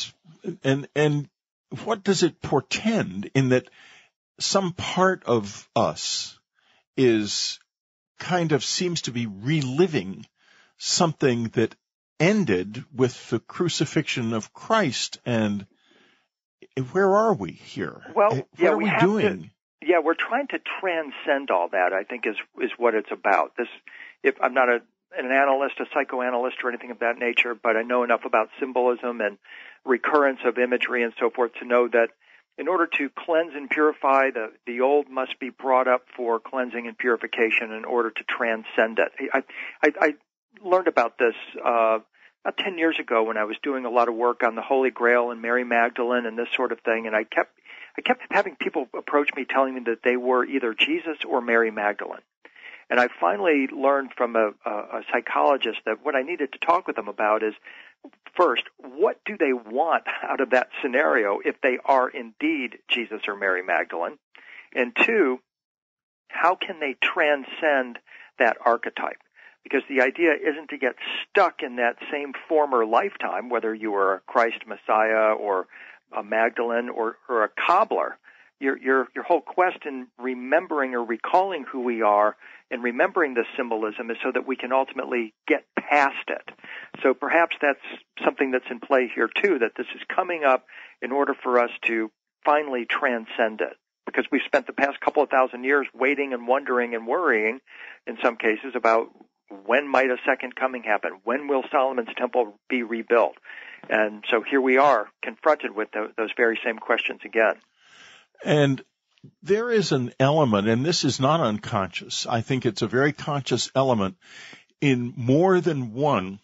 and what does it portend in that some part of us is kind of seems to be reliving something that ended with the crucifixion of Christ? And where are we here? Well, what are we doing? We're trying to transcend all that, I think, is what it's about. If I'm not an analyst, a psychoanalyst, or anything of that nature, but I know enough about symbolism and recurrence of imagery and so forth to know that in order to cleanse and purify, the old must be brought up for cleansing and purification in order to transcend it. I learned about this about 10 years ago when I was doing a lot of work on the Holy Grail and Mary Magdalene and this sort of thing, and I kept having people approach me telling me that they were either Jesus or Mary Magdalene. And I finally learned from a psychologist that what I needed to talk with them about is, first, what do they want out of that scenario if they are indeed Jesus or Mary Magdalene? And two, how can they transcend that archetype? Because the idea isn't to get stuck in that same former lifetime, whether you were a Christ Messiah or a Magdalene or a cobbler. Your whole quest in remembering or recalling who we are and remembering this symbolism is so that we can ultimately get past it. So perhaps that's something that's in play here too, that this is coming up in order for us to finally transcend it. Because we've spent the past couple of thousand years waiting and wondering and worrying, in some cases, about when might a second coming happen? When will Solomon's temple be rebuilt? And so here we are, confronted with those very same questions again. And there is an element, and this is not unconscious. I think it's a very conscious element in more than one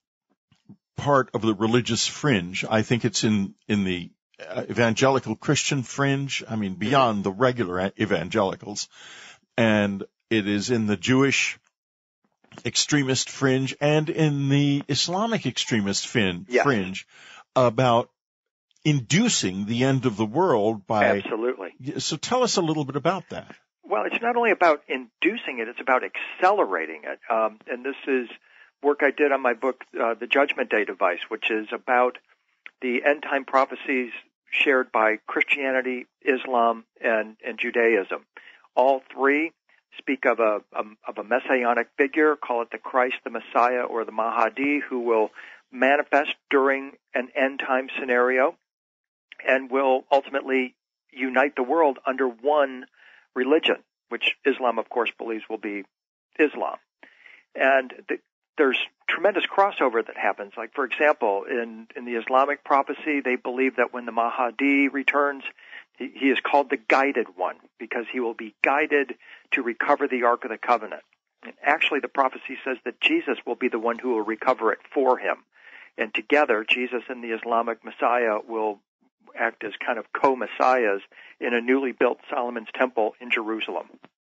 part of the religious fringe. I think it's in the evangelical Christian fringe, I mean, beyond the regular evangelicals. And it is in the Jewish extremist fringe and in the Islamic extremist fringe about inducing the end of the world by... Absolutely. So tell us a little bit about that. Well, it's not only about inducing it, it's about accelerating it. And this is work I did on my book, The Judgment Day Device, which is about the end-time prophecies shared by Christianity, Islam, and Judaism. All three speak of a messianic figure, call it the Christ, the Messiah, or the Mahdi, who will manifest during an end-time scenario and will ultimately unite the world under one religion, which Islam, of course, believes will be Islam. And there's tremendous crossover that happens. Like, for example, in the Islamic prophecy, they believe that when the Mahdi returns, he is called the Guided One because he will be guided to recover the Ark of the Covenant. And actually, the prophecy says that Jesus will be the one who will recover it for him. And together, Jesus and the Islamic Messiah will act as kind of co-messiahs in a newly built Solomon's Temple in Jerusalem.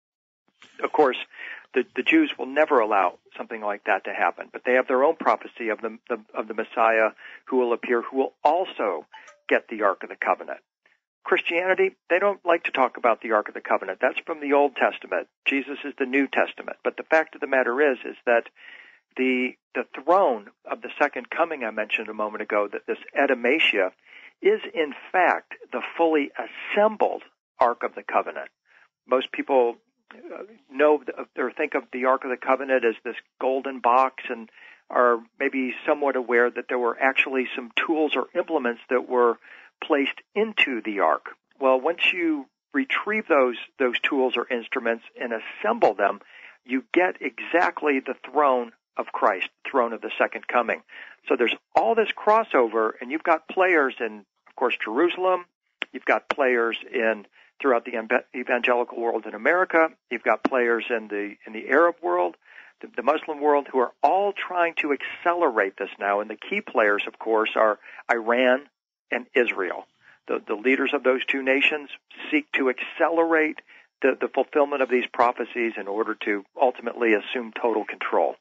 Of course, the Jews will never allow something like that to happen, but they have their own prophecy of the Messiah who will appear, who will also get the Ark of the Covenant. Christianity, they don't like to talk about the Ark of the Covenant. That's from the Old Testament. Jesus is the New Testament. But the fact of the matter is that the throne of the second coming I mentioned a moment ago, that this Edom-Asia, is in fact the fully assembled Ark of the Covenant. Most people know or think of the Ark of the Covenant as this golden box and are maybe somewhat aware that there were actually some tools or implements that were placed into the Ark. Well, once you retrieve those tools or instruments and assemble them, you get exactly the throne of Christ, throne of the second coming. So there's all this crossover, and you've got players in, of course, Jerusalem. You've got players throughout the evangelical world in America. You've got players in the Arab world, the Muslim world, who are all trying to accelerate this now. And the key players, of course, are Iran and Israel. The leaders of those two nations seek to accelerate the fulfillment of these prophecies in order to ultimately assume total control.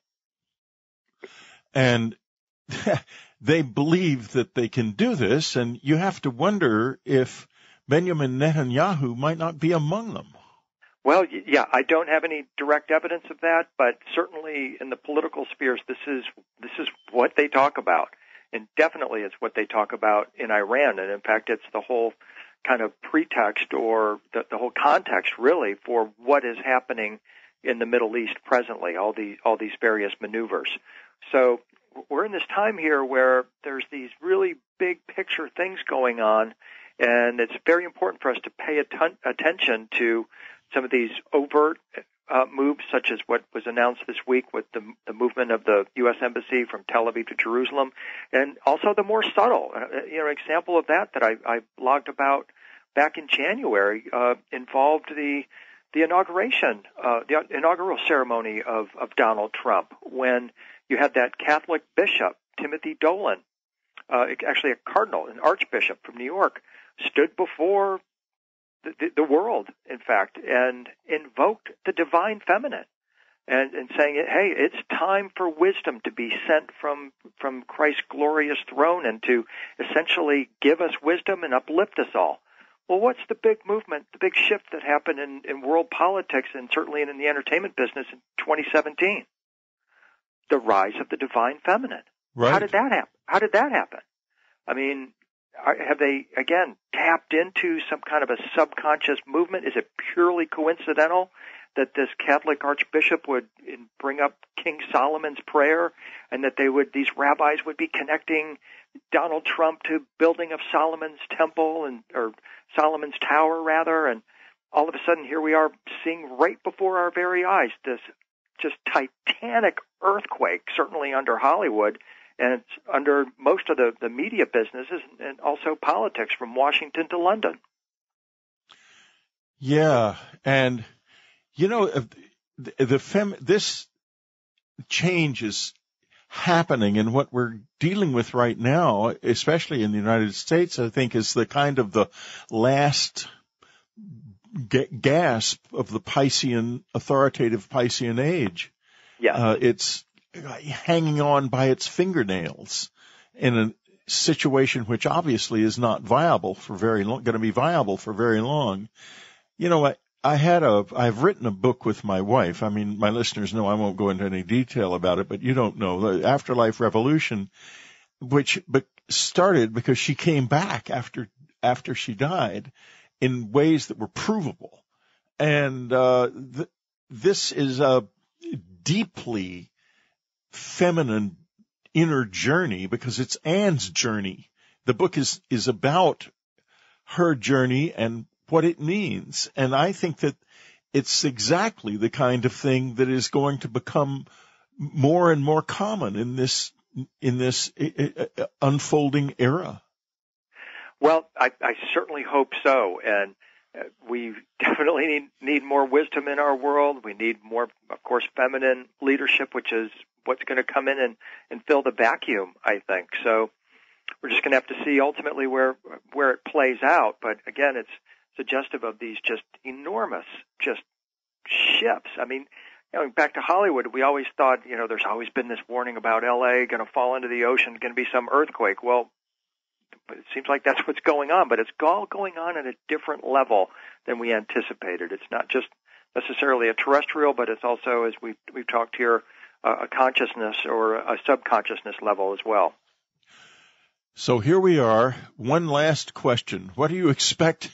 And they believe that they can do this, and you have to wonder if Benjamin Netanyahu might not be among them. Well, yeah, I don't have any direct evidence of that, but certainly in the political spheres, this is what they talk about. And definitely it's what they talk about in Iran. And in fact, it's the whole kind of pretext or the whole context, really, for what is happening in the Middle East presently, all these various maneuvers. So we're in this time here where there's these really big picture things going on, and it's very important for us to pay attention to some of these overt moves, such as what was announced this week with the movement of the U.S. Embassy from Tel Aviv to Jerusalem, and also the more subtle. An example of that I blogged about back in January involved the inauguration, the inaugural ceremony of Donald Trump, when you had that Catholic bishop, Timothy Dolan, actually a cardinal, an archbishop from New York, stood before the world, in fact, and invoked the divine feminine, and saying, hey, it's time for wisdom to be sent from Christ's glorious throne and to essentially give us wisdom and uplift us all. Well, what's the big movement, the big shift that happened in world politics and certainly in the entertainment business in 2017? The rise of the divine feminine. Right. How did that happen? I mean, have they, again, tapped into some kind of a subconscious movement? Is it purely coincidental that this Catholic archbishop would bring up King Solomon's prayer, and that these rabbis would be connecting Donald Trump to building of Solomon's temple or Solomon's tower rather, and all of a sudden here we are seeing right before our very eyes this just titanic earthquake, certainly under Hollywood, and it's under most of the media businesses and also politics from Washington to London. Yeah, and this change is happening, and what we're dealing with right now, especially in the United States, I think, is the kind of the last gasp of the authoritative Piscean age. Yeah. It's hanging on by its fingernails in a situation which obviously is not viable for very long, going to be viable for very long. I've written a book with my wife. I mean, my listeners know I won't go into any detail about it, but you don't know. The Afterlife Revolution, which started because she came back after she died in ways that were provable. And this is a deeply feminine inner journey because it's Anne's journey. The book is about her journey and what it means. And I think that it's exactly the kind of thing that is going to become more and more common in this unfolding era. Well, I certainly hope so. And we definitely need more wisdom in our world. We need more, of course, feminine leadership, which is what's going to come in and fill the vacuum, I think. So we're just going to have to see ultimately where it plays out. But again, it's suggestive of these just enormous shifts. I mean, back to Hollywood, we always thought, there's always been this warning about L.A. going to fall into the ocean, going to be some earthquake. Well, it seems like that's what's going on, but it's all going on at a different level than we anticipated. It's not just necessarily a terrestrial, but it's also, as we've talked here, a consciousness or a subconsciousness level as well. So here we are. One last question. What do you expect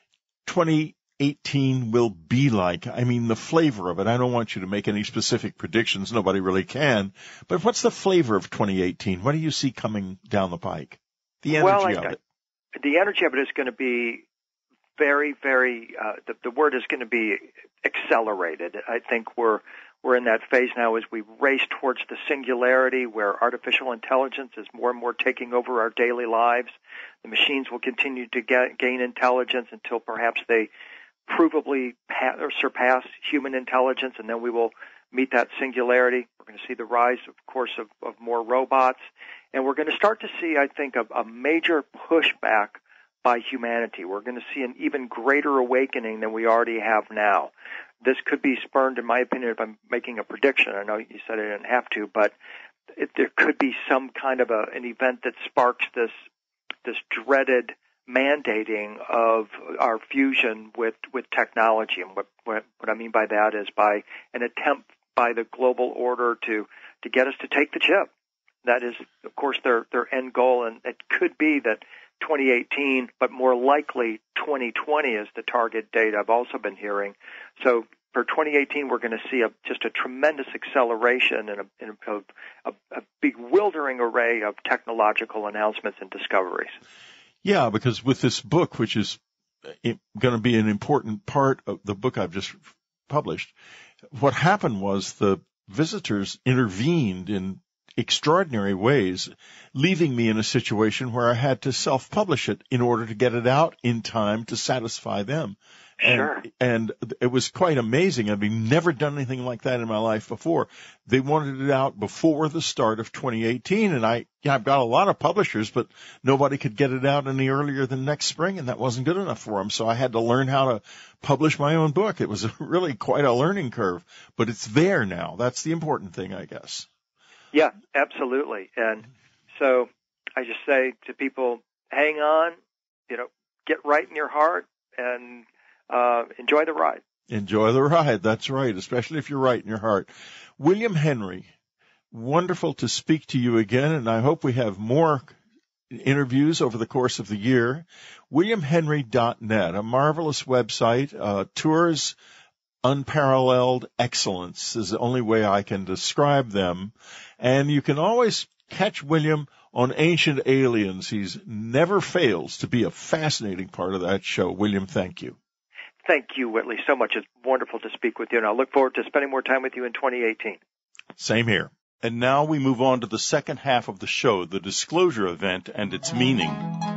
2018 will be like? I mean, the flavor of it. I don't want you to make any specific predictions. Nobody really can. But what's the flavor of 2018? What do you see coming down the pike? The energy of it. The energy of it is going to be very, very, the word is going to be accelerated. I think we're in that phase now as we race towards the singularity where artificial intelligence is more and more taking over our daily lives. The machines will continue to gain intelligence until perhaps they provably surpass human intelligence, and then we will meet that singularity. We're going to see the rise, of course, of more robots, and we're going to start to see, I think, a major pushback by humanity. We're going to see an even greater awakening than we already have now. This could be spurned, in my opinion, if I'm making a prediction. I know you said I didn't have to, but there could be some kind of an event that sparks this dreaded mandating of our fusion with technology. And what I mean by that is by an attempt by the global order to get us to take the chip. That is, of course, their end goal, and it could be that 2018, but more likely 2020 is the target date I've also been hearing. So for 2018, we're going to see just a tremendous acceleration and a bewildering array of technological announcements and discoveries. Yeah, because with this book, which is going to be an important part of the book I've just published, what happened was the visitors intervened in extraordinary ways, leaving me in a situation where I had to self-publish it in order to get it out in time to satisfy them. Sure. And it was quite amazing. I've never done anything like that in my life before. They wanted it out before the start of 2018, and I've got a lot of publishers, but nobody could get it out any earlier than next spring, and that wasn't good enough for them. So I had to learn how to publish my own book. It was really quite a learning curve, but it's there now. That's the important thing, I guess. Yeah, absolutely. And so I just say to people, hang on, get right in your heart and enjoy the ride. Enjoy the ride. That's right, especially if you're right in your heart. William Henry, wonderful to speak to you again, and I hope we have more interviews over the course of the year. WilliamHenry.net, a marvelous website, tours unparalleled excellence is the only way I can describe them. And you can always catch William on Ancient Aliens. He's never fails to be a fascinating part of that show. William, thank you. Thank you, Whitley, so much. It's wonderful to speak with you, and I look forward to spending more time with you in 2018. Same here. And now we move on to the second half of the show, the disclosure event and its meaning.